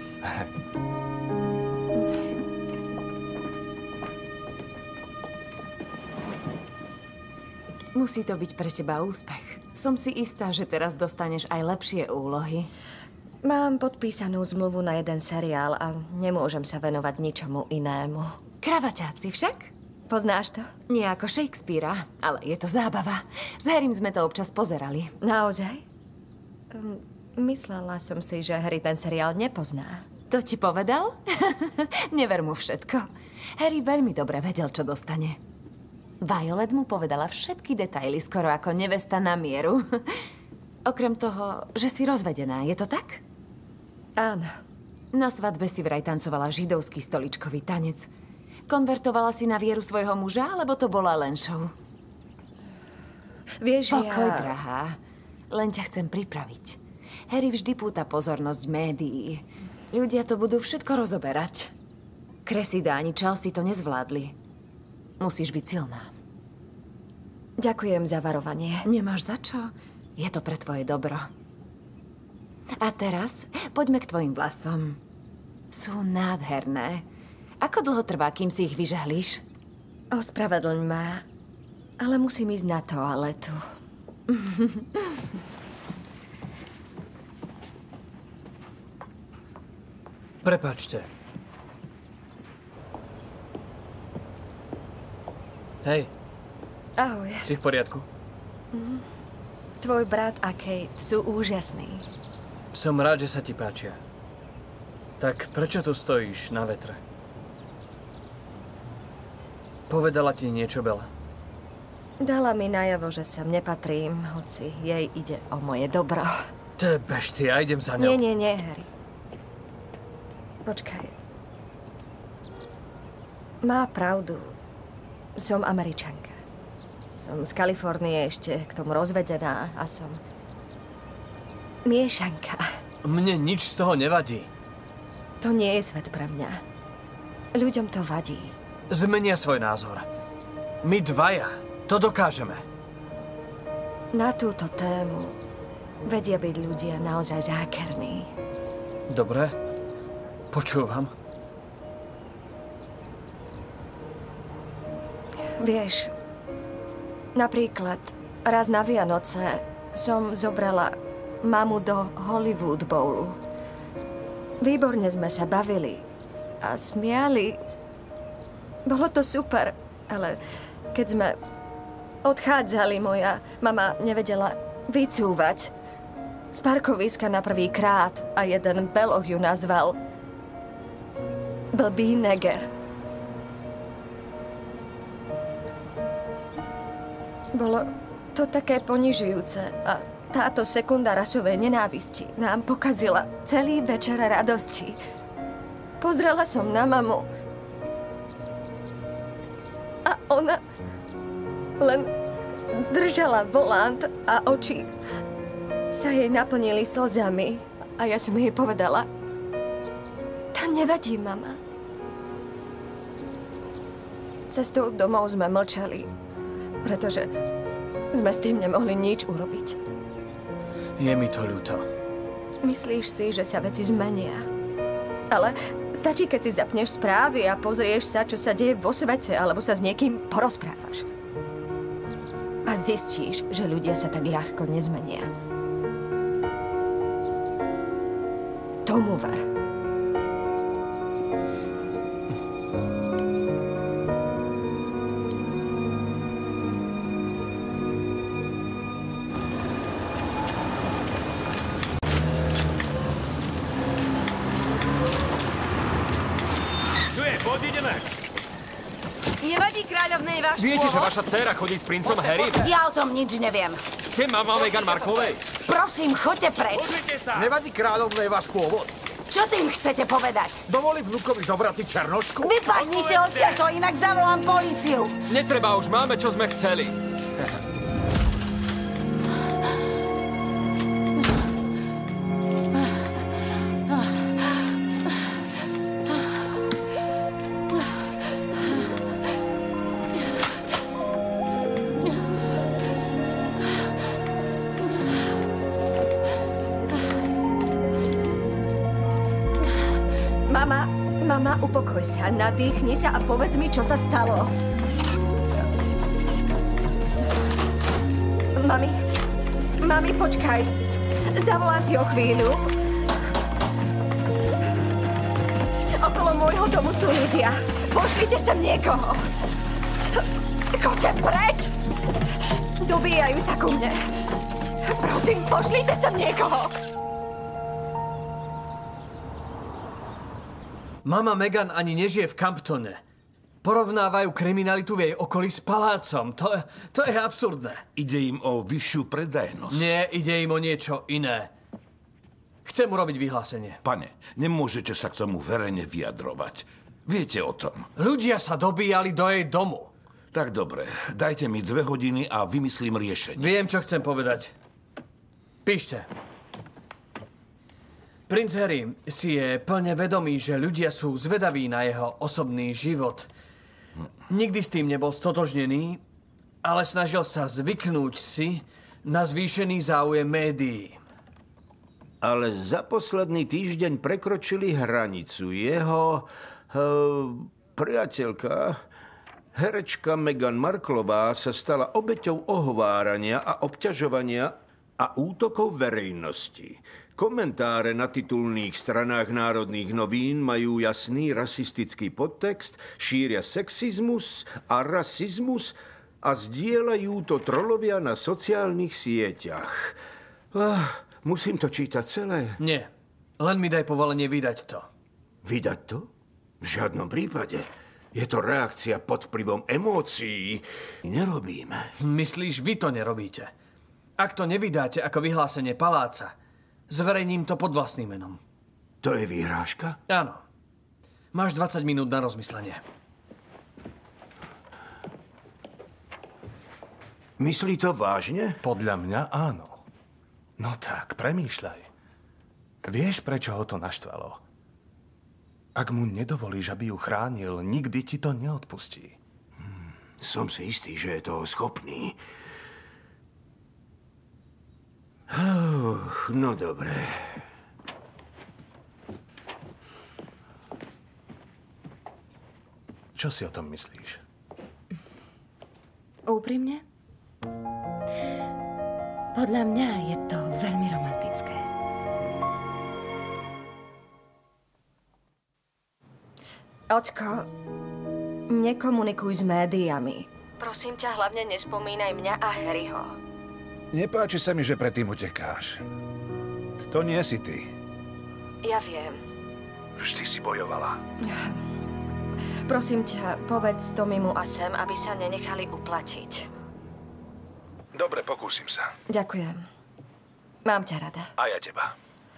Musí to byť pre teba úspech. Som si istá, že teraz dostaneš aj lepšie úlohy. Mám podpísanú zmluvu na jeden seriál a nemôžem sa venovať ničomu inému. Kravaťáci však? Poznáš to? Nie ako Shakespearea, ale je to zábava. S Harrym sme to občas pozerali. Naozaj? Myslela som si, že Harry ten seriál nepozná. To ti povedal? Never mu všetko. Harry veľmi dobre vedel, čo dostane. Violet mu povedala všetky detaily, skoro ako nevesta na mieru. Okrem toho, že si rozvedená, je to tak? Áno. Na svadbe si vraj tancovala židovský stoličkový tanec. Konvertovala si na vieru svojho muža, alebo to bola len show? Vieš, Pokoj, drahá. Len ťa chcem pripraviť. Harry vždy púta pozornosť médií. Ľudia to budú všetko rozoberať. Cressida ani Chelsea to nezvládli. Musíš byť silná. Ďakujem za varovanie. Nemáš za čo? Je to pre tvoje dobro. A teraz poďme k tvojim vlasom. Sú nádherné. Ako dlho trvá, kým si ich vyžahlíš? Ospravedlň ma, ale musím ísť na toaletu. Prepáčte. Hej. Ahoj. Si v poriadku? Tvoj brat a Kate sú úžasní. Som rád, že sa ti páčia. Tak prečo tu stojíš na vetre? Povedala ti niečo, Bella? Dala mi najavo, že sem nepatrím, hoci jej ide o moje dobro. To je beštia, idem za ňou. Nie, Harry. Počkaj. Má pravdu. Som Američanka. Som z Kalifornie, ešte k tomu rozvedená a som miešanka. Mne nič z toho nevadí. To nie je svet pre mňa. Ľuďom to vadí. Zmenia svoj názor. My dvaja to dokážeme. Na túto tému vedia byť ľudia naozaj zákerní. Dobre, počúvam. Vieš, napríklad raz na Vianoce som zobrala mamu do Hollywood Bowlu. Výborne sme sa bavili a smiali. Bolo to super, ale keď sme odchádzali, moja mama nevedela vycúvať. Z parkoviska na prvý krát a jeden beloch ju nazval blbý neger. Bolo to také ponižujúce a táto sekunda rasovej nenávisti nám pokazila celý večer radosti. Pozrela som na mamu a ona len držala volant a oči sa jej naplnili slzami a ja som jej povedala: to nevadí, mama. Cestou domov sme mlčali, pretože sme s tým nemohli nič urobiť. Je mi to ľúto. Myslíš si, že sa veci zmenia? Ale stačí, keď si zapneš správy a pozrieš sa, čo sa deje vo svete, alebo sa s niekým porozprávaš. A zistíš, že ľudia sa tak ľahko nezmenia. Tomu ver. Nevadí kráľovnej váš Viete, pôvod? že vaša dcéra chodí s princom Harry? Ja o tom nič neviem. Ste mama Meghan Markleovej? Prosím, choďte preč. Nevadí kráľovnej váš pôvod? Čo tým chcete povedať? Dovoli vnukovi zobrať si černošku? Vypadnite odtiaľto, inak zavolám políciu. Netreba, už máme, čo sme chceli. Mama, upokoj sa, nadýchni sa a povedz mi, čo sa stalo. Mami, počkaj. Zavolám ti o chvíľu. Okolo môjho domu sú ľudia. Pošlite sem niekoho. Choďte preč! Dobíjajú sa ku mne. Prosím, pošlite sem niekoho. Mama Meghan ani nežije v Camptone. Porovnávajú kriminalitu v jej okolí s palácom. To je absurdné. Ide im o vyššiu predajnosť. Nie, ide im o niečo iné. Chcem urobiť vyhlásenie. Pane, nemôžete sa k tomu verejne vyjadrovať. Viete o tom. Ľudia sa dobíjali do jej domu. Tak dobre, dajte mi 2 hodiny a vymyslím riešenie. Viem, čo chcem povedať. Píšte. Princ Harry si je plne vedomý, že ľudia sú zvedaví na jeho osobný život. Nikdy s tým nebol stotožnený, ale snažil sa zvyknúť si na zvýšený záujem médií. Ale za posledný týždeň prekročili hranicu. Jeho priateľka, herečka Meghan Markleová, sa stala obeťou ohovárania a obťažovania a útokov verejnosti. Komentáre na titulných stranách národných novín majú jasný rasistický podtext, šíria sexizmus a rasizmus a zdieľajú to trolovia na sociálnych sieťach. Musím to čítať celé? Nie. Len mi daj povolenie vydať to. Vydať to? V žiadnom prípade. Je to reakcia pod vplyvom emócií. Nerobíme. Myslíš, vy to nerobíte? Ak to nevydáte ako vyhlásenie paláca, zverejním to pod vlastným menom. To je výhrážka? Áno. Máš 20 minút na rozmyslenie. Myslí to vážne? Podľa mňa áno. No tak, premýšľaj. Vieš, prečo ho to naštvalo? Ak mu nedovolíš, aby ju chránil, nikdy ti to neodpustí. Som si istý, že je toho schopný. No dobre. Čo si o tom myslíš? Úprimne? Podľa mňa je to veľmi romantické. Očko, nekomunikuj s médiami. Prosím ťa, hlavne nespomínaj mňa a Harryho. Nepáči sa mi, že predtým utekáš. To nie si ty. Ja viem. Vždy si bojovala. Prosím ťa, povedz Tomimu a Sam, aby sa nenechali uplatiť. Dobre, pokúsim sa. Ďakujem. Mám ťa rada. A ja teba.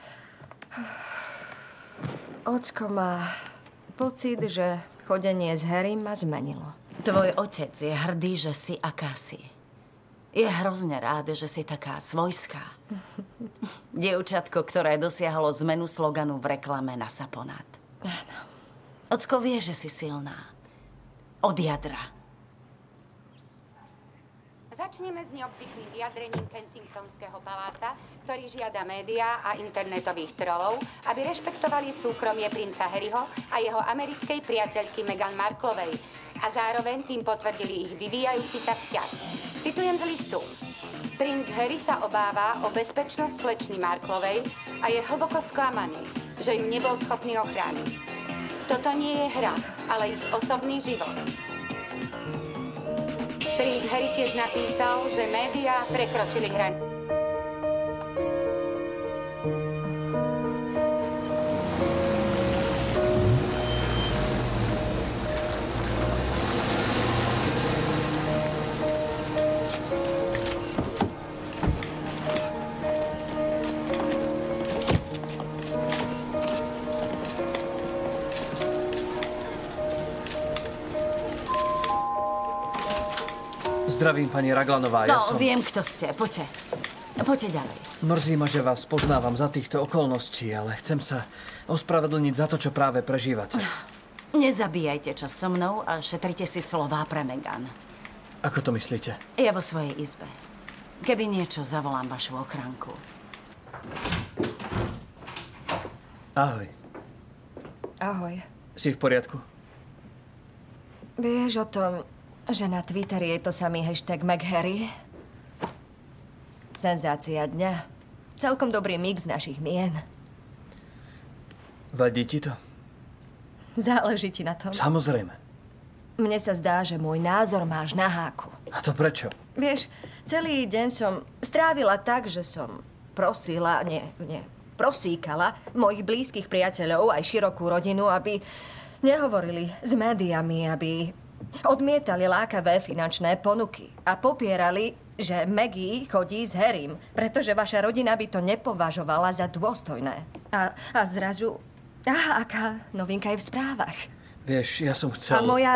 Ocko má pocit, že chodenie s Harrym ma zmenilo. Tvoj otec je hrdý, že si aká si. Je hrozne rád, že si taká svojská. Dievčatko, ktoré dosiahlo zmenu sloganu v reklame na saponát. Áno. Ocko vie, že si silná. Od jadra. Začneme s neobvyklým vyjadrením Kensingtonského paláca, ktorý žiada médiá a internetových trolov, aby rešpektovali súkromie princa Harryho a jeho americkej priateľky Meghan Markleovej a zároveň tým potvrdili ich vyvíjajúci sa vzťah. Citujem z listu. Princ Harry sa obáva o bezpečnosť slečny Markleovej a je hlboko sklamaný, že ju nebol schopný ochrániť. Toto nie je hra, ale ich osobný život. Princ Harry tiež napísal, že médiá prekročili hranice. Zdravím, pani Raglanová, ja som... viem, kto ste. Poďte. Poďte ďalej. Mrzí ma, že vás poznávam za týchto okolností, ale chcem sa ospravedlniť za to, čo práve prežívate. Nezabíjajte čas so mnou a šetrite si slová pre Meghan. Ako to myslíte? Ja vo svojej izbe. Keby niečo, zavolám vašu ochránku. Ahoj. Ahoj. Si v poriadku? Vieš o tom, že na Twitteri je to samý hashtag McHarry? Senzácia dňa. Celkom dobrý mix našich mien. Vadí ti to? Záleží ti na tom. Samozrejme. Mne sa zdá, že môj názor máš na háku. A to prečo? Vieš, celý deň som strávila tak, že som prosíkala mojich blízkych priateľov aj širokú rodinu, aby nehovorili s médiami, aby odmietali lákavé finančné ponuky a popierali, že Maggie chodí s Harrym, pretože vaša rodina by to nepovažovala za dôstojné. A zrazu, aká novinka je v správach. Vieš, ja som chcel... A moja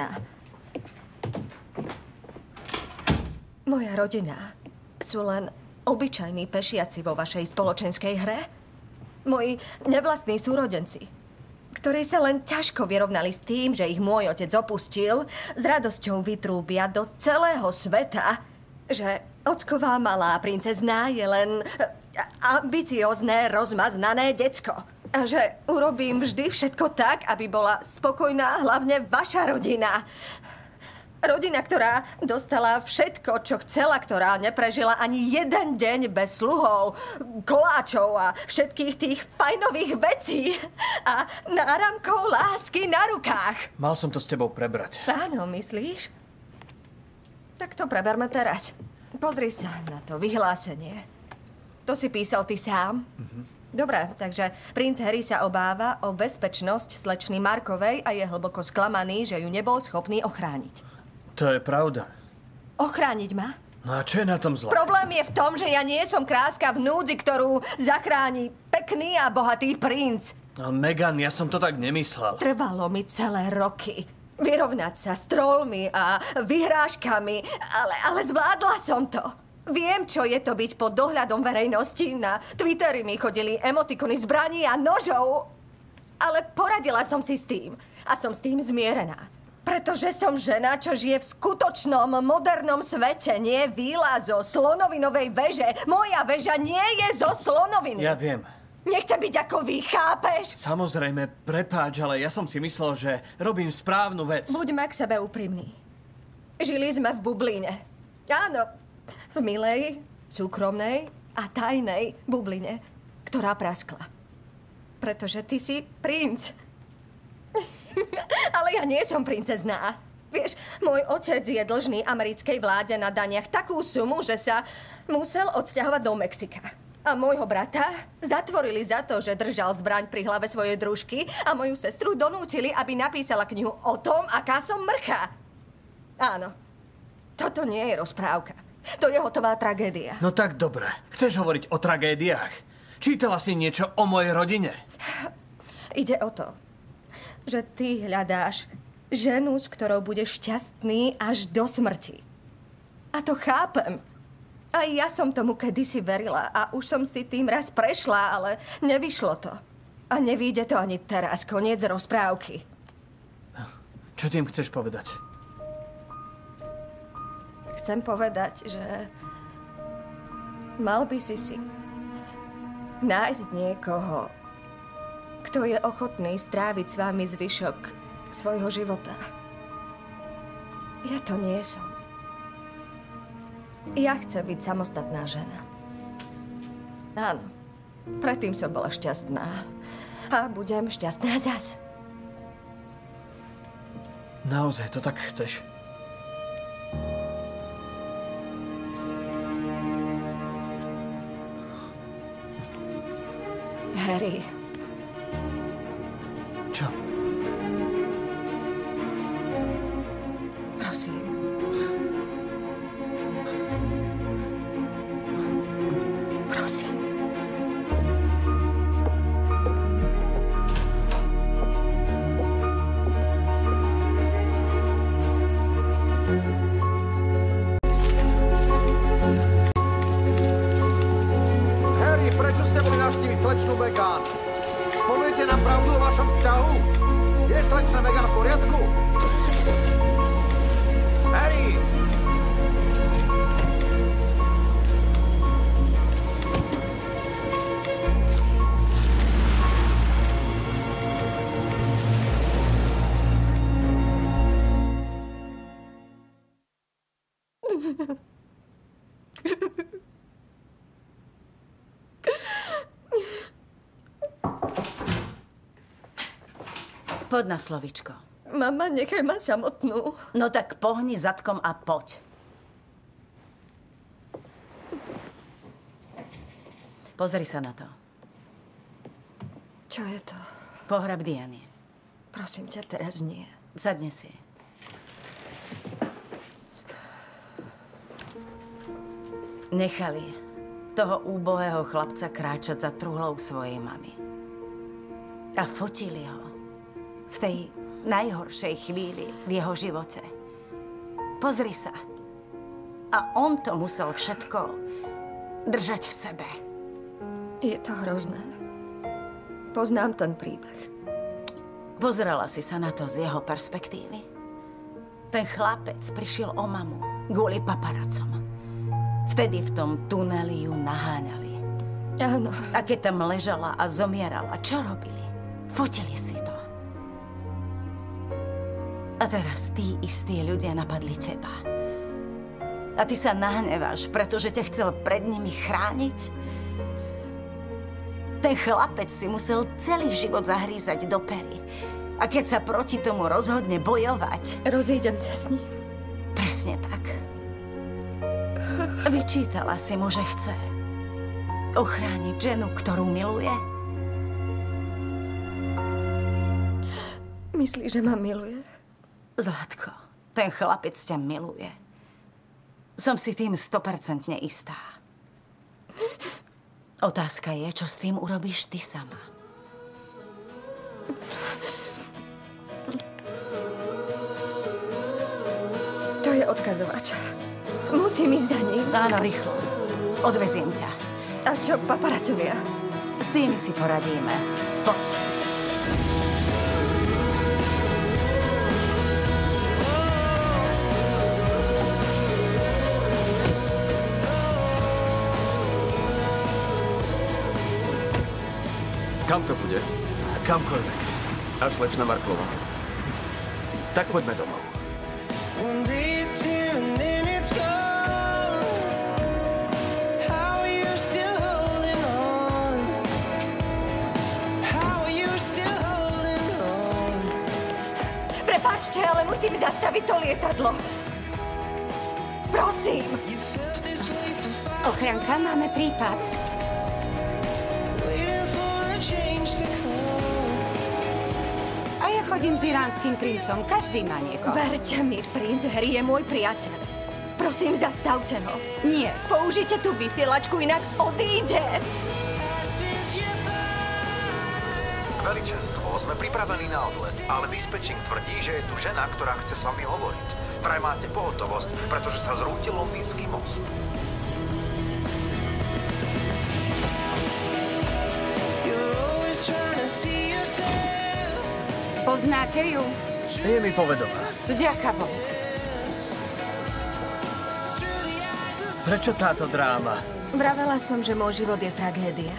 rodina sú len obyčajní pešiaci vo vašej spoločenskej hre. Moji nevlastní súrodenci, ktorí sa len ťažko vyrovnali s tým, že ich môj otec opustil, s radosťou vytrúbia do celého sveta, že ocková malá princezná je len ambiciozne, rozmaznané decko. A že urobím vždy všetko tak, aby bola spokojná hlavne vaša rodina. Rodina, ktorá dostala všetko, čo chcela, ktorá neprežila ani jeden deň bez sluhov, koláčov a všetkých tých fajnových vecí a náramkov lásky na rukách. Mal som to s tebou prebrať. Áno, myslíš? Tak to preberme teraz. Pozri sa na to vyhlásenie. To si písal ty sám? Dobre, takže princ Harry sa obáva o bezpečnosť slečny Markovej a je hlboko sklamaný, že ju nebol schopný ochrániť. To je pravda. Ochrániť ma? No a čo je na tom zlé? Problém je v tom, že ja nie som kráska v núdzi, ktorú zachráni pekný a bohatý princ. Ale Meghan, ja som to tak nemyslel. Trvalo mi celé roky vyrovnať sa s trollmi a vyhrážkami, ale zvládla som to. Viem, čo je to byť pod dohľadom verejnosti. Na Twitteri mi chodili emotikony zbraní a nožov. Ale poradila som si s tým. A som s tým zmierená. Pretože som žena, čo žije v skutočnom, modernom svete. Nie víla zo slonovinovej veže. Moja väža nie je zo slonoviny. Ja viem. Nechcem byť ako vy, chápeš? Samozrejme, prepáč, ale ja som si myslel, že robím správnu vec. Buďme k sebe úprimní. Žili sme v bubline. Áno, v milej, súkromnej a tajnej bubline, ktorá praskla. Pretože ty si princ. Ale ja nie som princezná. Vieš, môj otec je dlžný americkej vláde na daniach takú sumu, že sa musel odsťahovať do Mexika. A môjho brata zatvorili za to, že držal zbraň pri hlave svojej družky a moju sestru donútili, aby napísala knihu o tom, aká som mrcha. Áno, toto nie je rozprávka. To je hotová tragédia. No tak dobre. Chceš hovoriť o tragédiách? Čítala si niečo o mojej rodine? Ide o to, že ty hľadáš ženu, s ktorou budeš šťastný až do smrti. A to chápem. Aj ja som tomu kedysi verila a už som si tým raz prešla, ale nevyšlo to. A nevíde to ani teraz, koniec rozprávky. Čo tým chceš povedať? Chcem povedať, že mal by si nájsť niekoho, kto je ochotný stráviť s vami zvyšok svojho života. Ja to nie som. Ja chcem byť samostatná žena. Áno, predtým som bola šťastná. A budem šťastná zas. Naozaj to tak chceš? Harry. Čo? Prosím. Prosím. slečnu Meghan. Poviete nám pravdu o vašom vzťahu? Je slečna Meghan v poriadku? Harry! Poď na slovičko. Mama, nechaj ma samotnú. No tak pohni zadkom a poď. Pozri sa na to. Čo je to? Pohrab Diany. Prosím ťa, teraz nie. Sadni si. Nechali toho úbohého chlapca kráčať za truhlou svojej mamy. A fotili ho v tej najhoršej chvíli v jeho živote. Pozri sa. A on to musel všetko držať v sebe. Je to hrozné. Poznám ten príbeh. Pozerala si sa na to z jeho perspektívy? Ten chlapec prišiel o mamu kvôli paparacom. Vtedy v tom tuneli ju naháňali. Áno. A keď tam ležala a zomierala, čo robili? Fotili si to. A teraz tí istí ľudia napadli teba. A ty sa nahneváš, pretože ťa chcel pred nimi chrániť? Ten chlapec si musel celý život zahrízať do pery. A keď sa proti tomu rozhodne bojovať... Rozídem sa s ním. Presne tak. Vyčítala si mu, že chce ochrániť ženu, ktorú miluje? Myslíš, že ma miluje? Zlatko, ten chlapec ťa miluje. Som si tým 100% istá. Otázka je, čo s tým urobíš ty sama. To je odkazovač. Musím ísť za ním. Áno, rýchlo. Odveziem ťa. A čo paparacovia? S tými si poradíme. Poď. Kam to bude? Kamkoľvek. A slečna Markleová? Tak poďme domov. Prepáčte, ale musím zastaviť to lietadlo. Prosím. Ochranka, máme prípad. A ja chodím s iránskym princom. Každý má niekoho. Verte mi, princ Harry je môj priateľ. Prosím, zastavte ho. Nie. Použite tú vysielačku, inak odíde. Veličenstvo, sme pripravení na odlet, ale dispečing tvrdí, že je tu žena, ktorá chce s vami hovoriť. Vraj máte pohotovosť, pretože sa zrútil Londýnsky most. Poznáte ju? Je mi povedomá. Vďaka Bohu. Prečo táto dráma? Vravela som, že môj život je tragédia.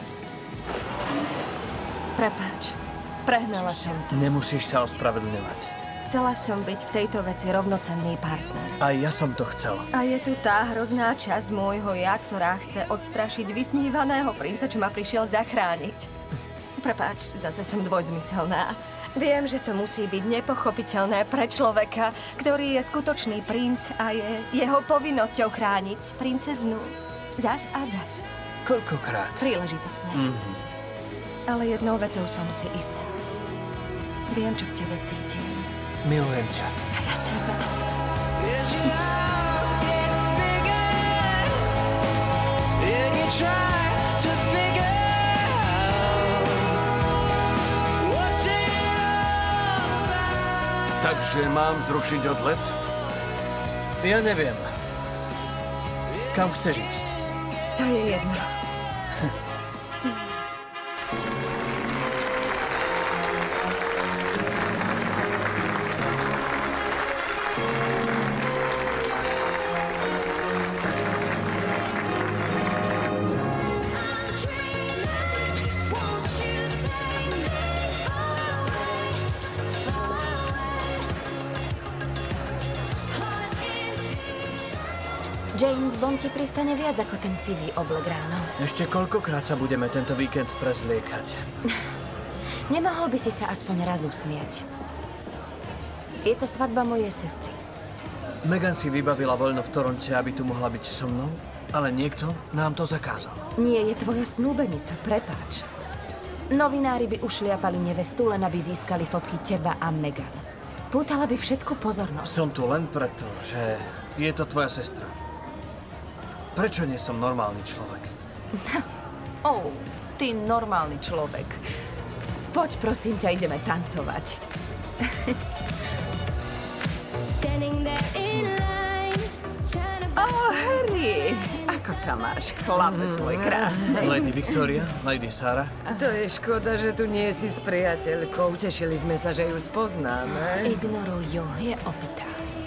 Prepáč, prehnala som to. Nemusíš sa ospravedlňovať. Chcela som byť v tejto veci rovnocenný partner. Aj ja som to chcel. A je tu tá hrozná časť môjho ja, ktorá chce odstrašiť vysnívaného princa, čo ma prišiel zachrániť. Prepáč, zase som dvojzmyselná. Viem, že to musí byť nepochopiteľné pre človeka, ktorý je skutočný princ a je jeho povinnosťou chrániť princeznu. Zas a zas. Koľkokrát? Príležitostne. Ale jednou vecou som si istá. Viem, čo k tebe cítim. Milujem ťa. A ja teba. Takže mám zrušiť odlet? Ja neviem. Kam chceš ísť? To je jedno. James Bond ti pristane viac ako ten sivý oblek ráno. Ešte koľkokrát sa budeme tento víkend prezliekať? Nemohol by si sa aspoň raz usmiať. Je to svadba mojej sestry. Meghan si vybavila voľno v Toronte, aby tu mohla byť so mnou, ale niekto nám to zakázal. Nie, je tvoja snúbenica, prepáč. Novinári by ušliapali nevestu, len aby získali fotky teba a Meghan. Pútala by všetku pozornosť. Som tu len preto, že je to tvoja sestra. Prečo nie som normálny človek? Ty normálny človek. Poď, prosím ťa, ideme tancovať. Harry! Ako sa máš, chlapec môj krásny? Lady Victoria, Lady Sarah. To je škoda, že tu nie si s priateľkou. Tešili sme sa, že ju spoznáme. Ignoruj ju, je opitá.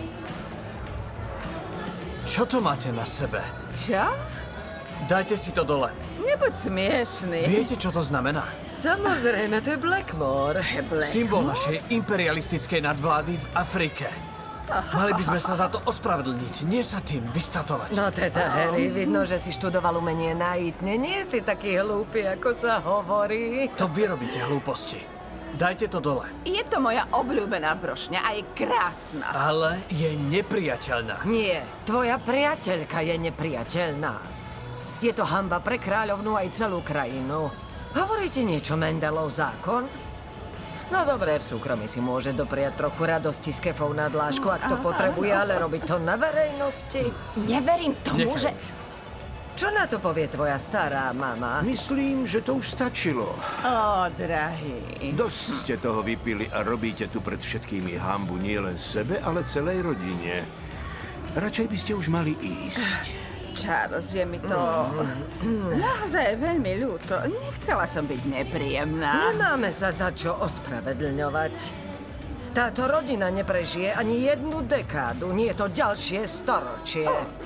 Čo to máte na sebe? Čo? Dajte si to dole. Nebuď smiešný. Viete, čo to znamená? Samozrejme, to je Blackmore. Symbol našej imperialistickej nadvlády v Afrike. Mali by sme sa za to ospravedlniť, nie sa tým vystatovať. No teda, Harry, vidno, že si študoval umenie naivne. Nie si taký hlúpy, ako sa hovorí. To vy robíte hlúposti. Dajte to dole. Je to moja obľúbená brošňa a je krásna. Ale je nepriateľná. Nie, tvoja priateľka je nepriateľná. Je to hanba pre kráľovnú aj celú krajinu. Hovorí ti niečo Mendelov zákon? No dobre, v súkromí si môže dopriať trochu radosti s kefou na dlášku, ak to potrebuje, ale robiť to na verejnosti. Neverím tomu, že... Čo na to povie tvoja stará mama? Myslím, že to už stačilo. Drahý. Dosť ste toho vypili a robíte tu pred všetkými hanbu nielen sebe, ale celej rodine. Radšej by ste už mali ísť. Charles, je mi to naozaj veľmi ľúto. Nechcela som byť nepríjemná. Nemáme sa za čo ospravedlňovať. Táto rodina neprežije ani jednu dekádu, nie je to ďalšie storočie.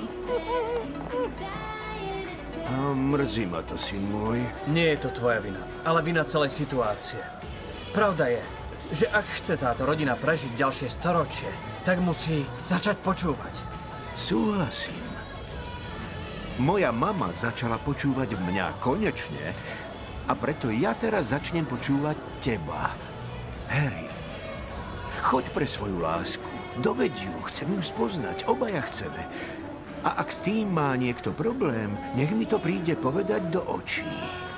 A mrzí ma to, syn môj. Nie je to tvoja vina, ale vina celej situácie. Pravda je, že ak chce táto rodina prežiť ďalšie storočie, tak musí začať počúvať. Súhlasím. Moja mama začala počúvať mňa konečne a preto ja teraz začnem počúvať teba. Harry, choď pre svoju lásku. Doveď ju, chcem ju spoznať, obaja chceme. A ak s tým má niekto problém, nech mi to príde povedať do očí.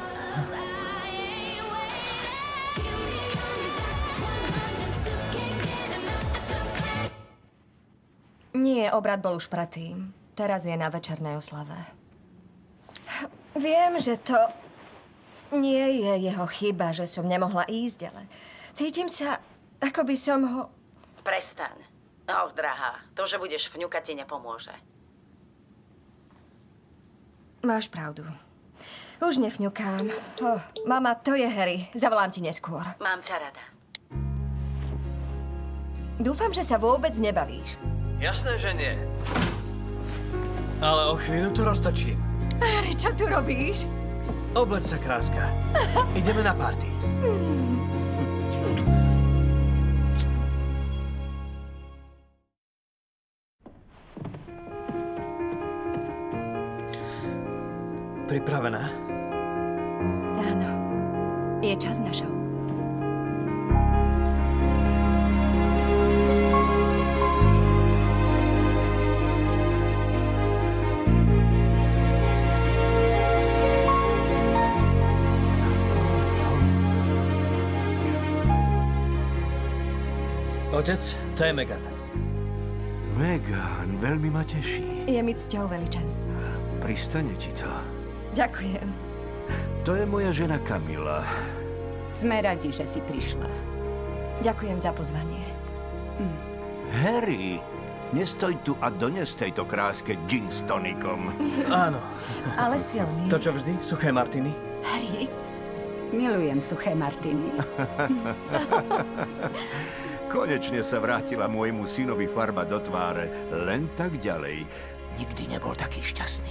Nie, obrad bol už predtým. Teraz je na večernej oslave. Viem, že to nie je jeho chyba, že som nemohla ísť, ale cítim sa, ako by som ho... Prestaň. Drahá, to, že budeš fňukať, ti nepomôže. Máš pravdu. Už nefňukám. Mama, to je Harry. Zavolám ti neskôr. Mám ťa rada. Dúfam, že sa vôbec nebavíš. Jasné, že nie. Ale o chvíľu to roztočím. Harry, čo tu robíš? Obleď sa, kráska. Ideme na party. Pripravená? Áno. Je čas na show. Otec, to je Meghan. Meghan, veľmi ma teší. Je mi cťou, veličenstvo. Pristane ti to. Ďakujem. To je moja žena Kamila. Sme radi, že si prišla. Ďakujem za pozvanie. Harry, nestoj tu a dones tejto kráske gin s tonikom. Áno. Ale silný. To čo vždy? Suché martiny? Harry, Milujem suché martiny. Konečne sa vrátila môjmu synovi farba do tváre. Len tak ďalej. Nikdy nebol taký šťastný.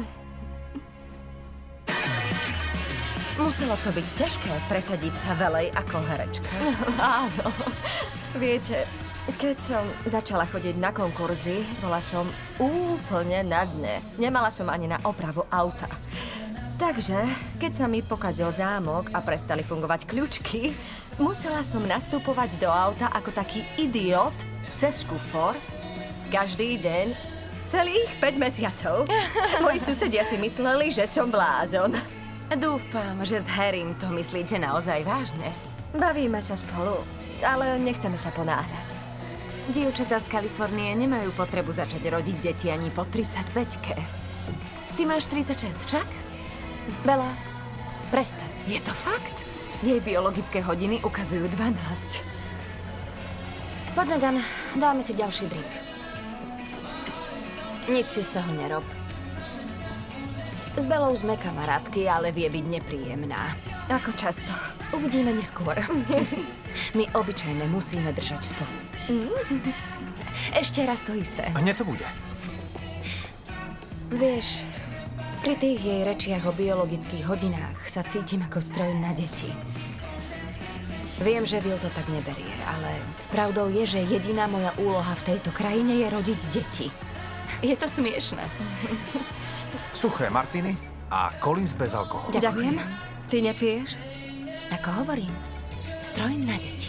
Muselo to byť ťažké presadiť sa velej ako herečka. Áno. Viete, keď som začala chodiť na konkurzy, bola som úplne na dne. Nemala som ani na opravu auta. Takže, keď sa mi pokazil zámok a prestali fungovať kľúčky, musela som nastupovať do auta ako taký idiot cez kufor každý deň celých 5 mesiacov. Moji susedia si mysleli, že som blázon. Dúfam, že s Harrym to myslíte naozaj vážne. Bavíme sa spolu, ale nechceme sa ponáhľať. Dievčatá z Kalifornie nemajú potrebu začať rodiť deti ani po 35-ke. Ty máš 36 však? Bela, prestaň. Je to fakt? Jej biologické hodiny ukazujú 12. Poď, Meghan, dáme si ďalší drink. Nič si z toho nerob. S Belou sme kamarátky, ale vie byť nepríjemná. Ako často? Uvidíme neskôr. My obyčajne musíme držať spolu. Ešte raz to isté. Hneď to bude. Vieš, pri tých jej rečiach o biologických hodinách sa cítim ako stroj na deti. Viem, že Will to tak neberie, ale pravdou je, že jediná moja úloha v tejto krajine je rodiť deti. Je to smiešne. Suché martiny a Collins bez alkoholu. Ďakujem. Ty nepiješ? Ako hovorím, stroj na deti.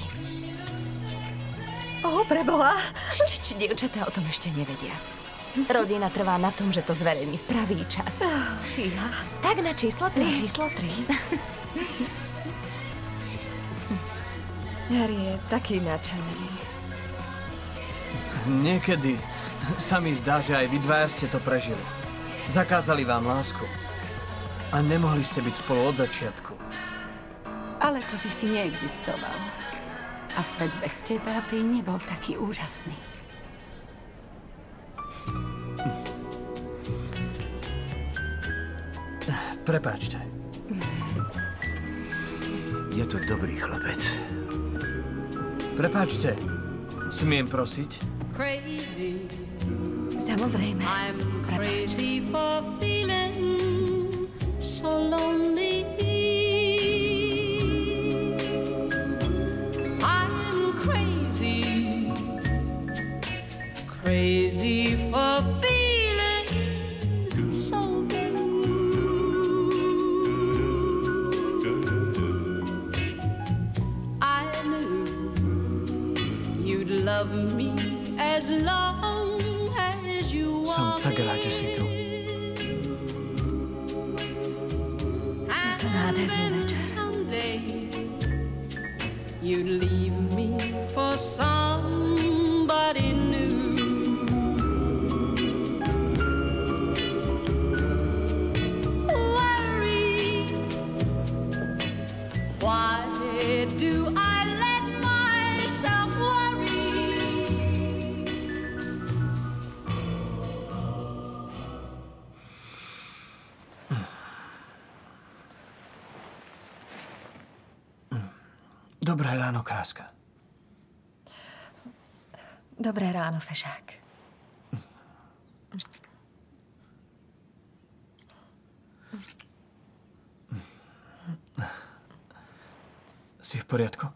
Preboha. Dievčatá o tom ešte nevedia. Rodina trvá na tom, že to zverejní v pravý čas. Ja. Tak na číslo 3. Na číslo 3. Harry je taký nadšený. Niekedy sa mi zdá, že aj vy dvaja ste to prežili. Zakázali vám lásku. A nemohli ste byť spolu od začiatku. Ale to by si neexistoval. A svet bez teba by nebol taký úžasný. Prepáčte. Je to dobrý chlapec. Prepáčte. Smiem prosiť? Samozrejme. I'm crazy for feeling so lonely. I'm crazy, crazy for feeling so blue. I knew you'd love me as long as you want. Som tak rád, že si tu. Je to nádherný večer. You'd leave me for somebody new. Worry, why do I let myself worry? Dobré ráno, kráska. Dobré ráno, fešák. Si v poriadku?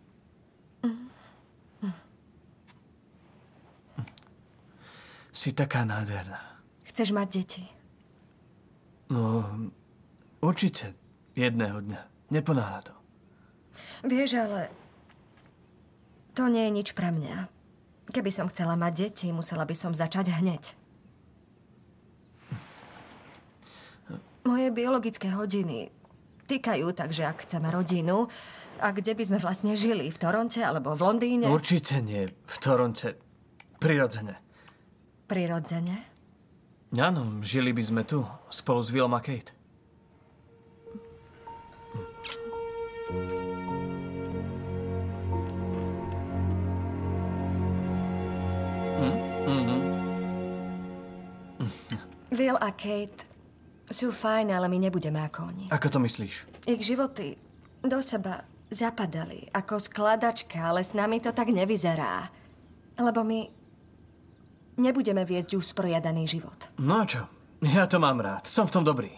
Si taká nádherná. Chceš mať deti? No, určite jedného dňa. Neponáhľa to. Vieš, ale to nie je nič pre mňa. Keby som chcela mať deti, musela by som začať hneď. Moje biologické hodiny týkajú, takže ak chceme rodinu, a kde by sme vlastne žili? V Toronte alebo v Londýne? Určite nie. V Toronte. Prirodzene. Prirodzene? Áno, žili by sme tu, spolu s Willom a Kate. Will a Kate sú fajn, ale my nebudeme ako oni. Ako to myslíš? Ich životy do seba zapadali ako skladačka, ale s nami to tak nevyzerá. Lebo my nebudeme viesť usporiadaný život. No a čo? Ja to mám rád. Som v tom dobrý.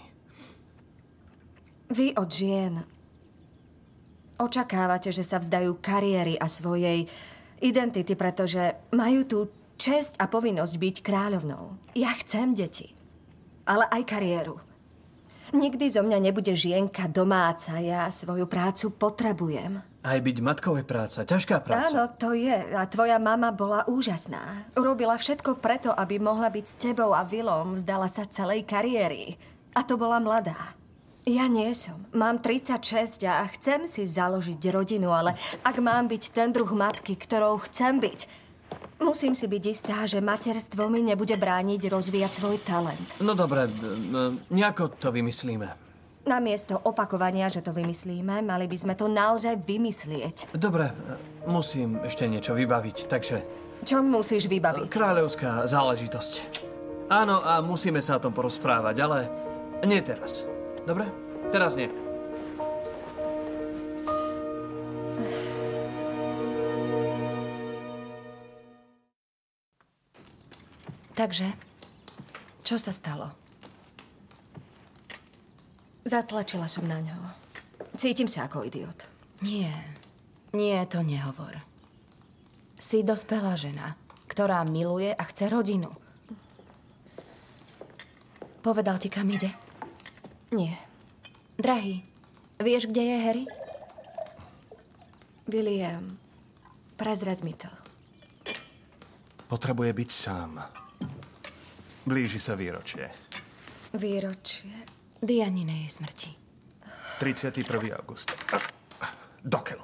Vy od žien očakávate, že sa vzdajú kariéry a svojej identity, pretože majú tú česť a povinnosť byť kráľovnou. Ja chcem deti, ale aj kariéru. Nikdy zo mňa nebude žienka domáca. Ja svoju prácu potrebujem. Aj byť matkou je práca. Ťažká práca. Áno, to je. A tvoja mama bola úžasná. Urobila všetko preto, aby mohla byť s tebou a Willom. Vzdala sa celej kariéry. A to bola mladá. Ja nie som. Mám 36 a chcem si založiť rodinu, ale ak mám byť ten druh matky, ktorou chcem byť, musím si byť istá, že materstvo mi nebude brániť rozvíjať svoj talent. No dobre, nejako to vymyslíme. Namiesto opakovania, že to vymyslíme, mali by sme to naozaj vymyslieť. Dobre, musím ešte niečo vybaviť, takže... Čo musíš vybaviť? Kráľovská záležitosť. Áno, a musíme sa o tom porozprávať, ale nie teraz. Dobre? Teraz nie. Takže, čo sa stalo? Zatlačila som na ňo. Cítim sa ako idiot. Nie, to nehovor. Si dospelá žena, ktorá miluje a chce rodinu. Povedal ti, kam ide? Nie. Drahý, vieš, kde je Harry? William, prezrať mi to. Potrebuje byť sám. Blíži sa výročie. Výročie? Dianinej smrti. 31. august. Do keľu.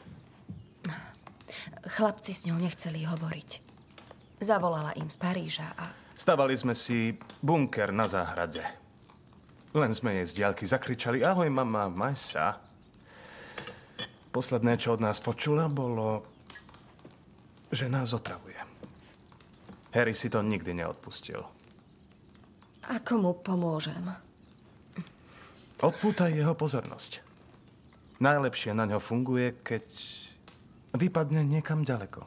Chlapci s ňou nechceli hovoriť. Zavolala im z Paríža a... Stavali sme si bunker na záhrade. Len sme jej z diaľky zakričali: ahoj, mama, maj sa. Posledné, čo od nás počula, bolo, že nás otravuje. Harry si to nikdy neodpustil. Ako mu pomôžem? Odpútaj jeho pozornosť. Najlepšie na ňo funguje, keď vypadne niekam ďaleko.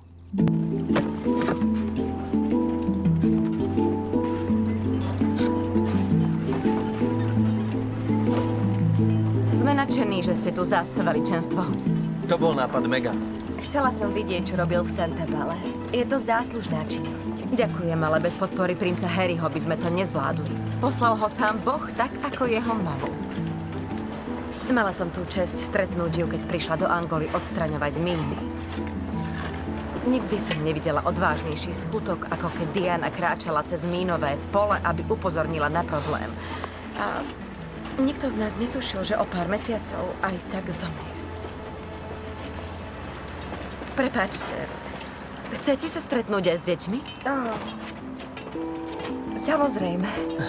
Sme nadšení, že ste tu zás, veličenstvo. To bol nápad Meghan. Chcela som vidieť, čo robil v Santebale. Je to záslužná činnosť. Ďakujem, ale bez podpory princa Harryho by sme to nezvládli. Poslal ho sám Boh tak, ako jeho mamu. Mala som tú česť stretnúť ju, keď prišla do Angoly odstraňovať míny. Nikdy som nevidela odvážnejší skutok, ako keď Diana kráčala cez mínové pole, aby upozornila na problém. A nikto z nás netušil, že o pár mesiacov aj tak zomrie. Prepáčte, chcete sa stretnúť aj s deťmi? Samozrejme.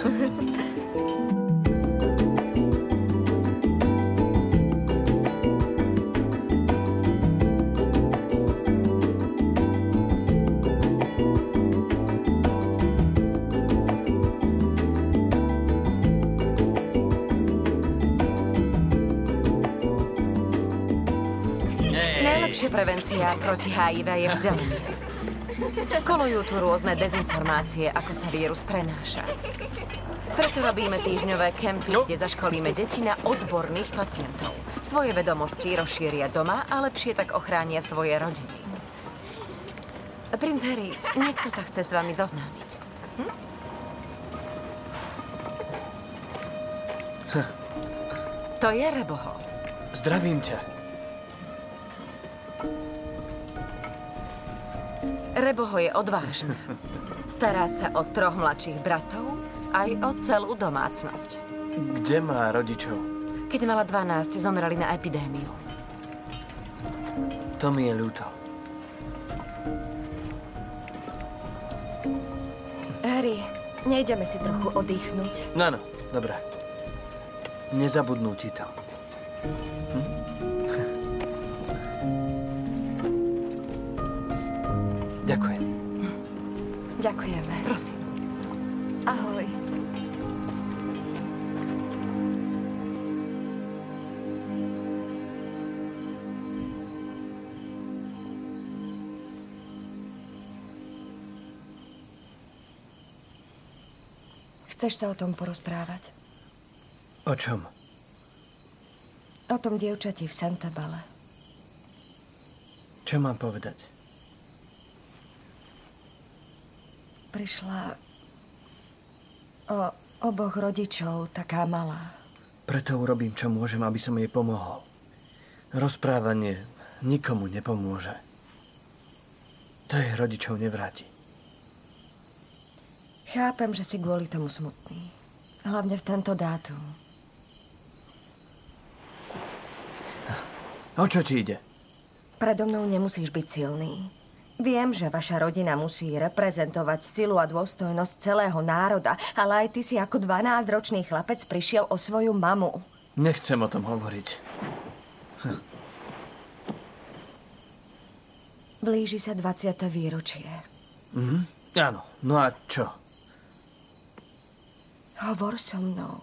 Najlepšia prevencia proti HIV je vzdelanie. Kolujú tu rôzne dezinformácie, ako sa vírus prenáša. Preto robíme týždňové kempy, kde zaškolíme deti na odborných pacientov. Svoje vedomosti rozšíria doma a lepšie tak ochránia svoje rodiny. Princ Harry, niekto sa chce s vami zoznámiť. To je Reboho. Zdravím ťa. Reboho je odvážna. Stará sa o 3 mladších bratov aj o celú domácnosť. Kde má rodičov? Keď mala 12, zomreli na epidémiu. To mi je ľúto. Harry, nejdeme si trochu oddychnúť? No, dobre. Nezabudnú ti to. Ďakujem. Ďakujeme. Prosím. Ahoj. Chceš sa o tom porozprávať? O čom? O tom dievčati v Santabale. Čo mám povedať? Prišla o oboch rodičov, taká malá. Preto urobím, čo môžem, aby som jej pomohol. Rozprávanie nikomu nepomôže. To jej rodičov nevráti. Chápem, že si kvôli tomu smutný. Hlavne v tento dátum. O čo ti ide? Predo mnou nemusíš byť silný. Viem, že vaša rodina musí reprezentovať silu a dôstojnosť celého národa, ale aj ty si ako 12-ročný chlapec prišiel o svoju mamu. Nechcem o tom hovoriť. Blíži sa 20. výročie. Áno, no a čo? Hovor so mnou.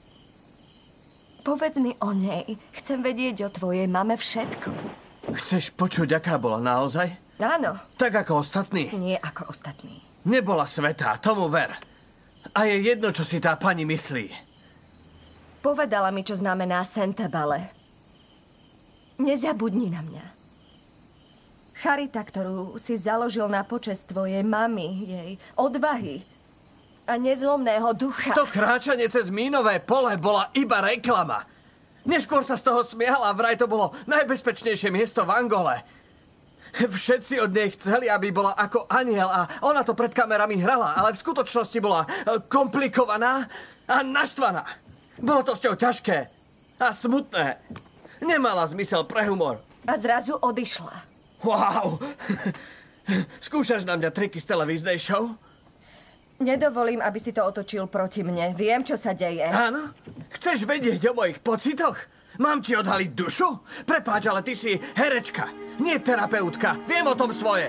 Povedz mi o nej. Chcem vedieť o tvojej mame všetko. Chceš počuť, aká bola naozaj? Áno. Tak ako ostatní? Nie ako ostatní. Nebola svätá, tomu ver. A je jedno, čo si tá pani myslí. Povedala mi, čo znamená Santabale. Nezabudni na mňa. Charita, ktorú si založil na počesť tvojej mamy, jej odvahy a nezlomného ducha. To kráčanie cez mínové pole bola iba reklama. Neskôr sa z toho smiala, vraj to bolo najbezpečnejšie miesto v Angole. Všetci od nej chceli, aby bola ako anjel a ona to pred kamerami hrala, ale v skutočnosti bola komplikovaná a naštvaná. Bolo to s ňou ťažké a smutné. Nemala zmysel pre humor. A zrazu odišla. Wow! Skúšaš na mňa triky z televíznej show? Nedovolím, aby si to otočil proti mne. Viem, čo sa deje. Áno? Chceš vedieť o mojich pocitoch? Mám ti odhaliť dušu? Prepáč, ale ty si herečka, nie terapeutka. Viem o tom svoje.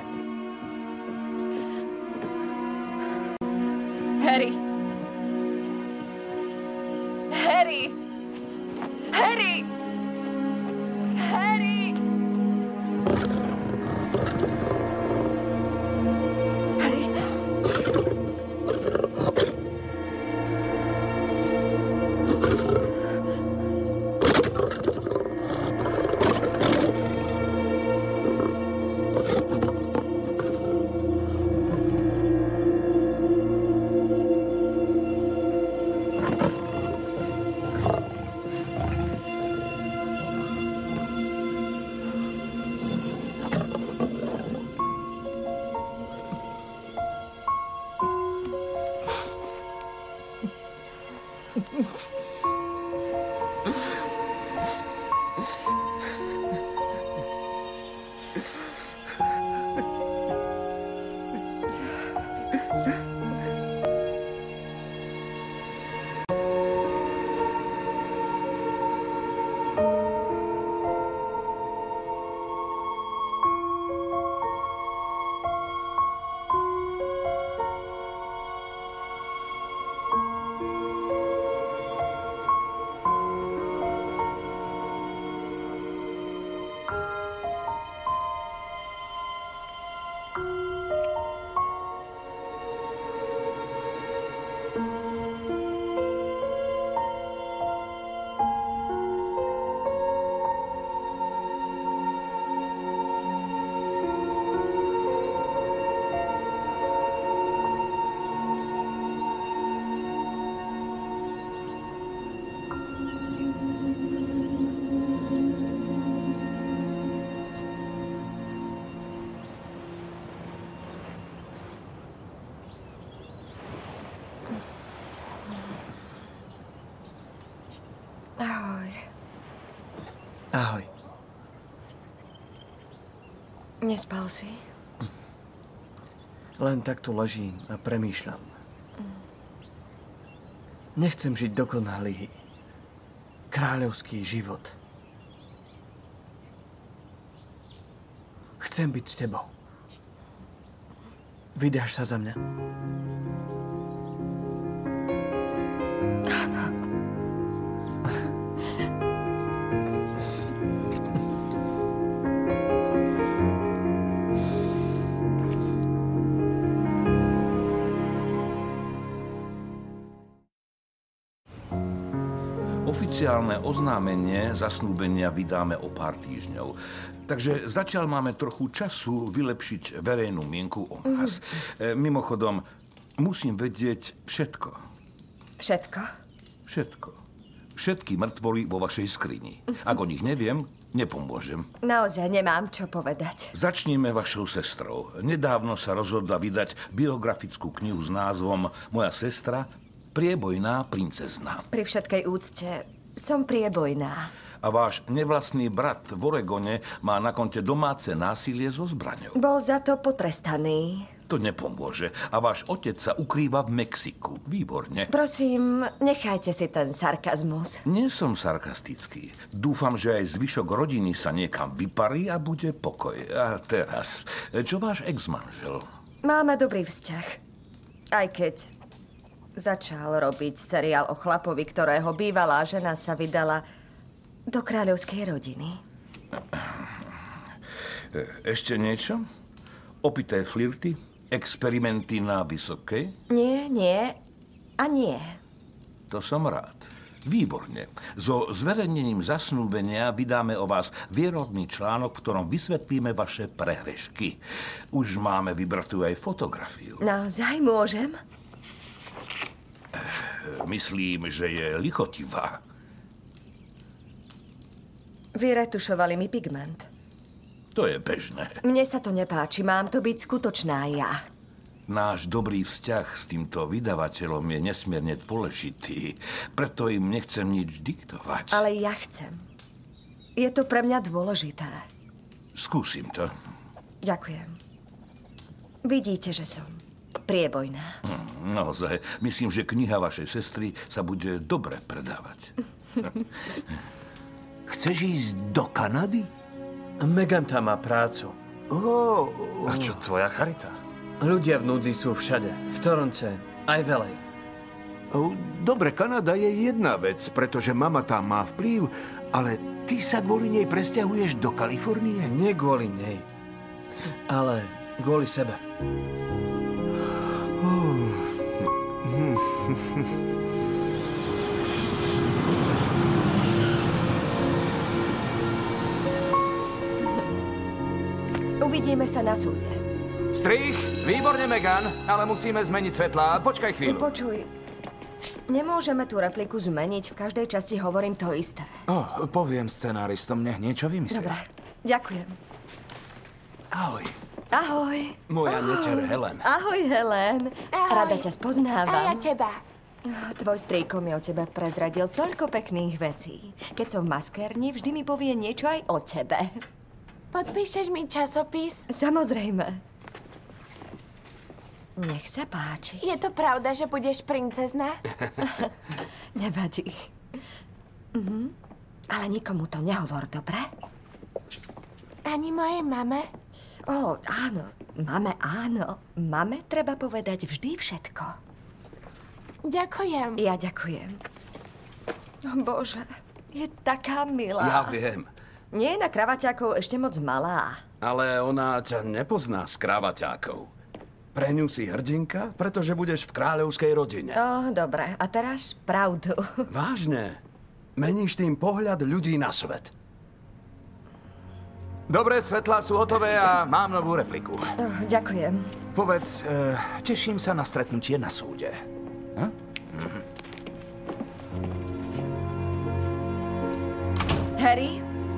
Harry. Harry. Harry. Harry. Ahoj. Ahoj. Nespal si? Len tak tu ležím a premýšľam. Nechcem žiť dokonalý kráľovský život. Chcem byť s tebou. Vydáš sa za mňa? Oficiálne oznámenie zasnúbenia vydáme o pár týždňov. Takže zatiaľ máme trochu času vylepšiť verejnú mienku o nás. Mimochodom, musím vedieť všetko. Všetko? Všetko. Všetky mŕtvoly vo vašej skrini. Ak o nich neviem, nepomôžem. Naozaj nemám čo povedať. Začníme vašou sestrou. Nedávno sa rozhodla vydať biografickú knihu s názvom Moja sestra, priebojná princezna. Pri všetkej úcte som priebojná. A váš nevlastný brat v Oregone má na konte domáce násilie so zbraňou. Bol za to potrestaný. To nepomôže. A váš otec sa ukrýva v Mexiku. Výborne. Prosím, nechajte si ten sarkazmus. Nie som sarkastický. Dúfam, že aj zvyšok rodiny sa niekam vyparí a bude pokoj. A teraz, čo váš ex-manžel? Máme dobrý vzťah. Aj keď začal robiť seriál o chlapovi, ktorého bývalá žena sa vydala do kráľovskej rodiny. Ešte niečo? Opité flirty? Experimenty na vysokej? Nie, nie a nie. To som rád. Výborne. So zverejnením zasnúbenia vydáme o vás vierodný článok, v ktorom vysvetlíme vaše prehrešky. Už máme vybratú aj fotografiu. Naozaj môžem? Myslím, že je lichotivá. Vyretušovali mi pigment. To je bežné. Mne sa to nepáči, mám to byť skutočná ja. Náš dobrý vzťah s týmto vydavateľom je nesmierne dôležitý, preto im nechcem nič diktovať. Ale ja chcem. Je to pre mňa dôležité. Skúsim to. Ďakujem. Vidíte, že som priebojná. Naozaj, myslím, že kniha vašej sestry sa bude dobre predávať. Chceš ísť do Kanady? Meghan tam má prácu. A čo tvoja charita? Ľudia v núdzi sú všade. V Toronte, aj v LA. Dobre, Kanada je jedna vec, pretože mama tam má vplyv, ale ty sa kvôli nej presťahuješ do Kalifornie? Nie kvôli nej, ale kvôli sebe. Uvidíme sa na súde. Strich, výborne, Meghan, ale musíme zmeniť svetlá. Počkaj chvíľu. Počuj, nemôžeme tú repliku zmeniť. V každej časti hovorím to isté. Poviem scenáristom, nech niečo vymyslia. Dobre, ďakujem. Ahoj. Ahoj. Moja neter Helen. Ahoj, Helen. Ahoj. Rada ťa spoznávam. A ja teba. Tvoj strýko mi o tebe prezradil toľko pekných vecí. Keď som v maskérni, vždy mi povie niečo aj o tebe. Podpíšeš mi časopis? Samozrejme. Nech sa páči. Je to pravda, že budeš princezna? Nevadí. Ale nikomu to nehovor, dobre? Ani mojej mame? Áno. Mame áno. Mame treba povedať vždy všetko. Ďakujem. Ja ďakujem. Bože, je taká milá. Ja viem. Nie je na kravaťákov ešte moc malá. Ale ona ťa nepozná z kravaťákov. Pre ňu si hrdinka, pretože budeš v kráľovskej rodine. Dobre. A teraz pravdu. Vážne? Meníš tým pohľad ľudí na svet. Dobre, svetlá sú hotové a mám novú repliku. Ďakujem. Povedz, teším sa na stretnutie na súde. Harry?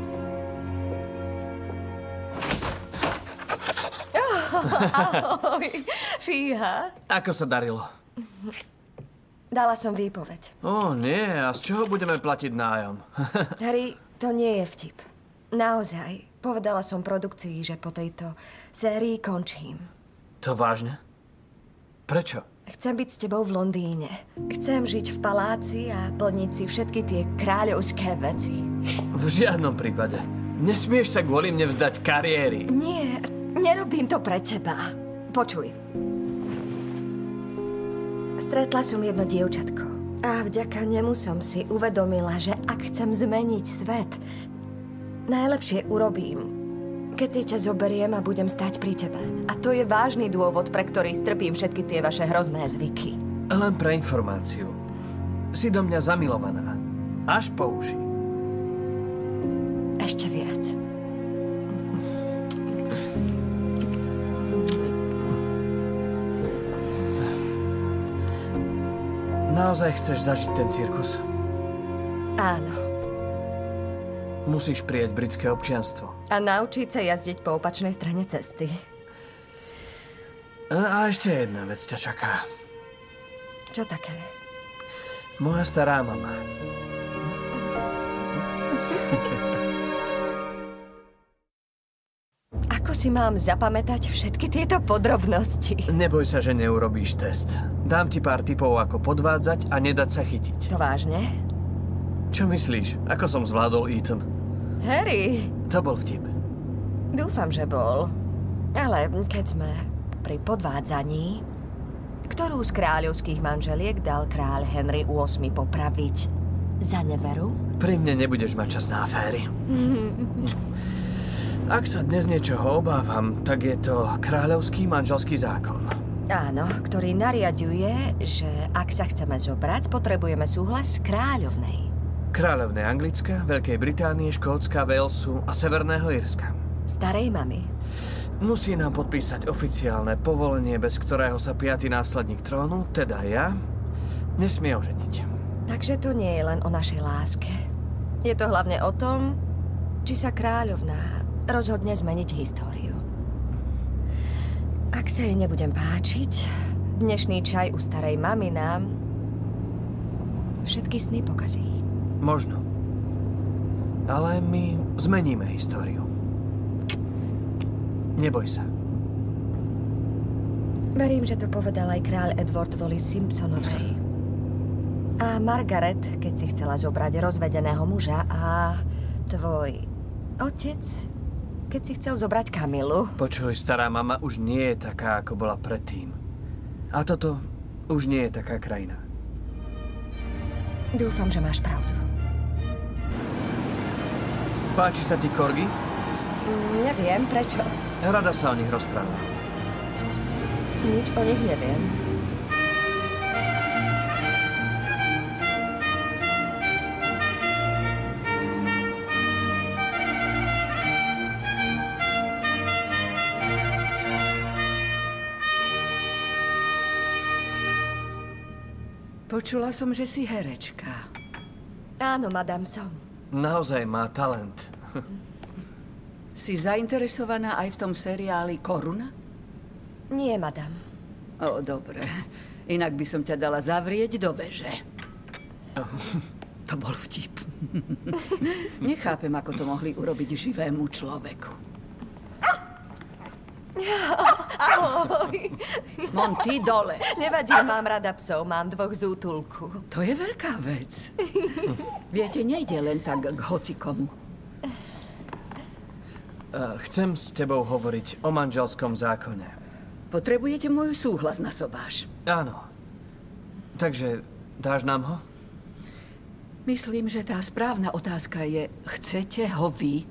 Ahoj. Fíha. Ako sa darilo? Dala som výpoveď. Nie, a z čoho budeme platiť nájom? Harry, to nie je vtip. Naozaj. Povedala som produkcii, že po tejto sérii končím. To vážne? Prečo? Chcem byť s tebou v Londýne. Chcem žiť v paláci a plniť si všetky tie kráľovské veci. V žiadnom prípade. Nesmieš sa kvôli mne vzdať kariéry. Nie, nerobím to pre teba. Počuj. Stretla som jedno dievčatko a vďaka nemu som si uvedomila, že ak chcem zmeniť svet, najlepšie urobím, keď si ťa zoberiem a budem stáť pri tebe. A to je vážny dôvod, pre ktorý strpím všetky tie vaše hrozné zvyky. Len pre informáciu. Si do mňa zamilovaná. Až po uši. Ešte viac. Naozaj chceš zažiť ten cirkus? Áno. Musíš prijať britské občianstvo. A naučiť sa jazdiť po opačnej strane cesty. A ešte jedna vec ťa čaká. Čo také? Moja stará mama. Ako si mám zapamätať všetky tieto podrobnosti? Neboj sa, že neurobíš test. Dám ti pár tipov, ako podvádzať a nedať sa chytiť. To vážne? Čo myslíš? Ako som zvládol Ethan? Harry! To bol vtip. Dúfam, že bol. Ale keď sme pri podvádzaní, ktorú z kráľovských manželiek dal kráľ Henry VIII popraviť? Za neveru? Pri mne nebudeš mať čas na aféry. Ak sa dnes niečoho obávam, tak je to kráľovský manželský zákon. Áno, ktorý nariaďuje, že ak sa chceme zobrať, potrebujeme súhlas kráľovnej. Kráľovnej Anglicka, Veľkej Británie, Škótska, Walesu a Severného Írska. Starej mamy. Musí nám podpísať oficiálne povolenie, bez ktorého sa 5. následník trónu, teda ja, nesmie oženiť. Takže to nie je len o našej láske. Je to hlavne o tom, či sa kráľovná rozhodne zmeniť históriu. Ak sa jej nebudem páčiť, dnešný čaj u starej mamy nám všetky sny pokazí. Možno. Ale my zmeníme históriu. Neboj sa. Verím, že to povedal aj kráľ Edward Wallis Simpsonovej. A Margaret, keď si chcela zobrať rozvedeného muža, a tvoj otec, keď si chcel zobrať Kamilu. Počuj, stará mama už nie je taká, ako bola predtým. A toto už nie je taká krajina. Dúfam, že máš pravdu. Páči sa ti korgi? Neviem, prečo. Rada sa o nich rozpráva. Nič o nich neviem. Počula som, že si herečka. Áno, madam, som. Naozaj má talent. Si zainteresovaná aj v tom seriáli Koruna? Nie, madam. Dobre. Inak by som ťa dala zavrieť do veže. To bol vtip. Nechápem, ako to mohli urobiť živému človeku. Ahoj. Monty, dole. Nevadí, mám rada psov, mám 2 z útulku. To je veľká vec. Viete, nejde len tak k hocikomu. Chcem s tebou hovoriť o manželskom zákone. Potrebujete môj súhlas na sobáš. Áno. Takže dáš nám ho? Myslím, že tá správna otázka je, chcete ho vy?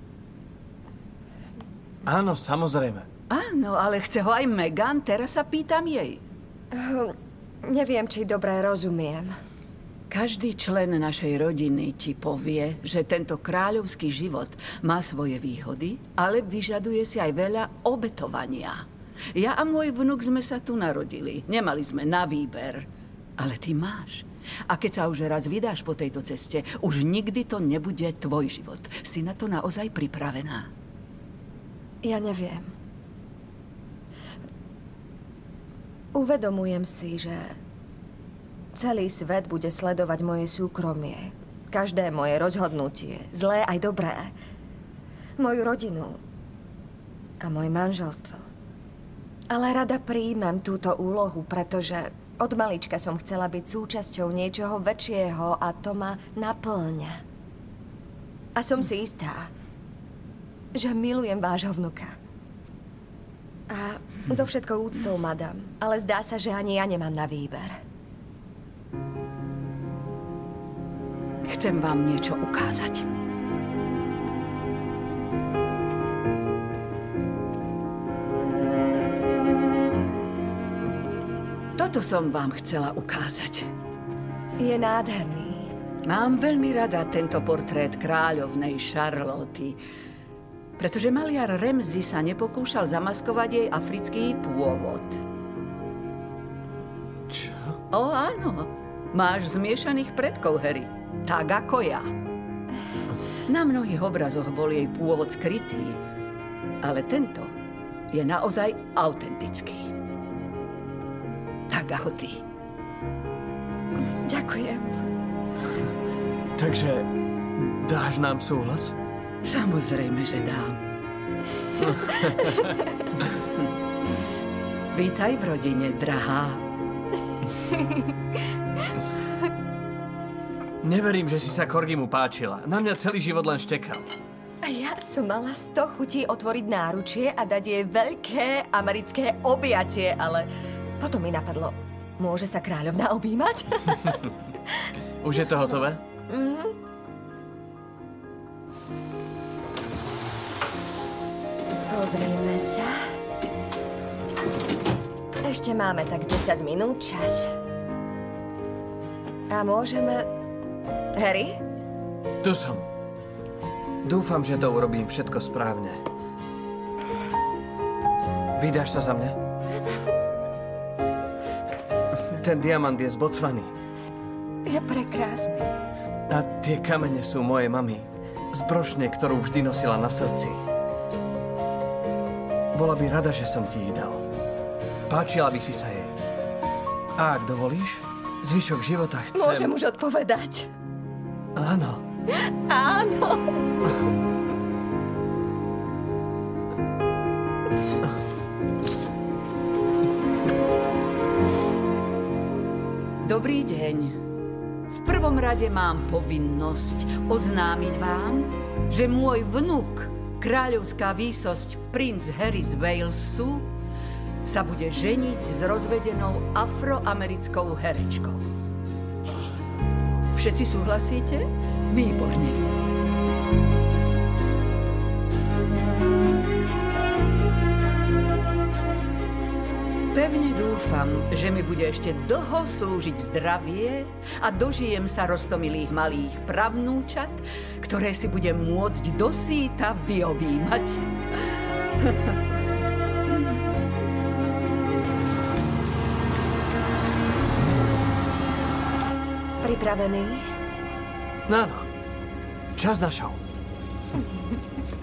Áno, samozrejme. Áno, ale chce ho aj Meghan, teraz sa pýtam jej. Neviem, či dobre rozumiem. Každý člen našej rodiny ti povie, že tento kráľovský život má svoje výhody, ale vyžaduje si aj veľa obetovania. Ja a môj vnuk sme sa tu narodili. Nemali sme na výber. Ale ty máš. A keď sa už raz vydáš po tejto ceste, už nikdy to nebude tvoj život. Si na to naozaj pripravená? Ja neviem. Uvedomujem si, že celý svet bude sledovať moje súkromie. Každé moje rozhodnutie, zlé aj dobré. Moju rodinu a moje manželstvo. Ale rada prijímam túto úlohu, pretože od malička som chcela byť súčasťou niečoho väčšieho a to ma naplňa. A som si istá, že milujem vášho vnuka. A so všetkou úctou, madam, ale zdá sa, že ani ja nemám na výber. Chcem vám niečo ukázať. Toto som vám chcela ukázať. Je nádherný. Mám veľmi rada tento portrét kráľovnej Charloty, pretože maliar Ramsay sa nepokúšal zamaskovať jej africký pôvod. Čo? O, áno. Máš zmiešaných predkov, Harry. Tak ako ja. Na mnohých obrazoch bol jej pôvod skrytý, ale tento je naozaj autentický. Tak ako ty. Ďakujem. Takže dáš nám súhlas? Samozrejme, že dám. Vítaj v rodine, drahá. Neverím, že si sa Corgimu páčila. Na mňa celý život len štekal. A ja som mala 100 chutí otvoriť náručie a dať jej veľké americké objatie, ale potom mi napadlo, môže sa kráľovná objímať? Už je to hotové? Pozrime sa. Ešte máme tak 10 minút čas. A môžeme... Harry? Tu som. Dúfam, že to urobím všetko správne. Vydáš sa za mňa? Ten diamant je z Botswany. Je prekrásny. A tie kamene sú moje mamy. Z brošne, ktorú vždy nosila na srdci. Bola by rada, že som ti ich dal. Páčila by si sa jej. A ak dovolíš, zvyšok života chcem... Môžem už odpovedať. Áno. Áno. Dobrý deň. V prvom rade mám povinnosť oznámiť vám, že môj vnuk, kráľovská výsosť princ Harry z Walesu, sa bude ženiť s rozvedenou afroamerickou herečkou. Všetci súhlasíte? Výborne. Pevne dúfam, že mi bude ešte dlho slúžiť zdravie a dožijem sa roztomilých malých pravnúčat, ktoré si budem môcť dosýta vyobímať. Pripravený? Áno. Čas našiel.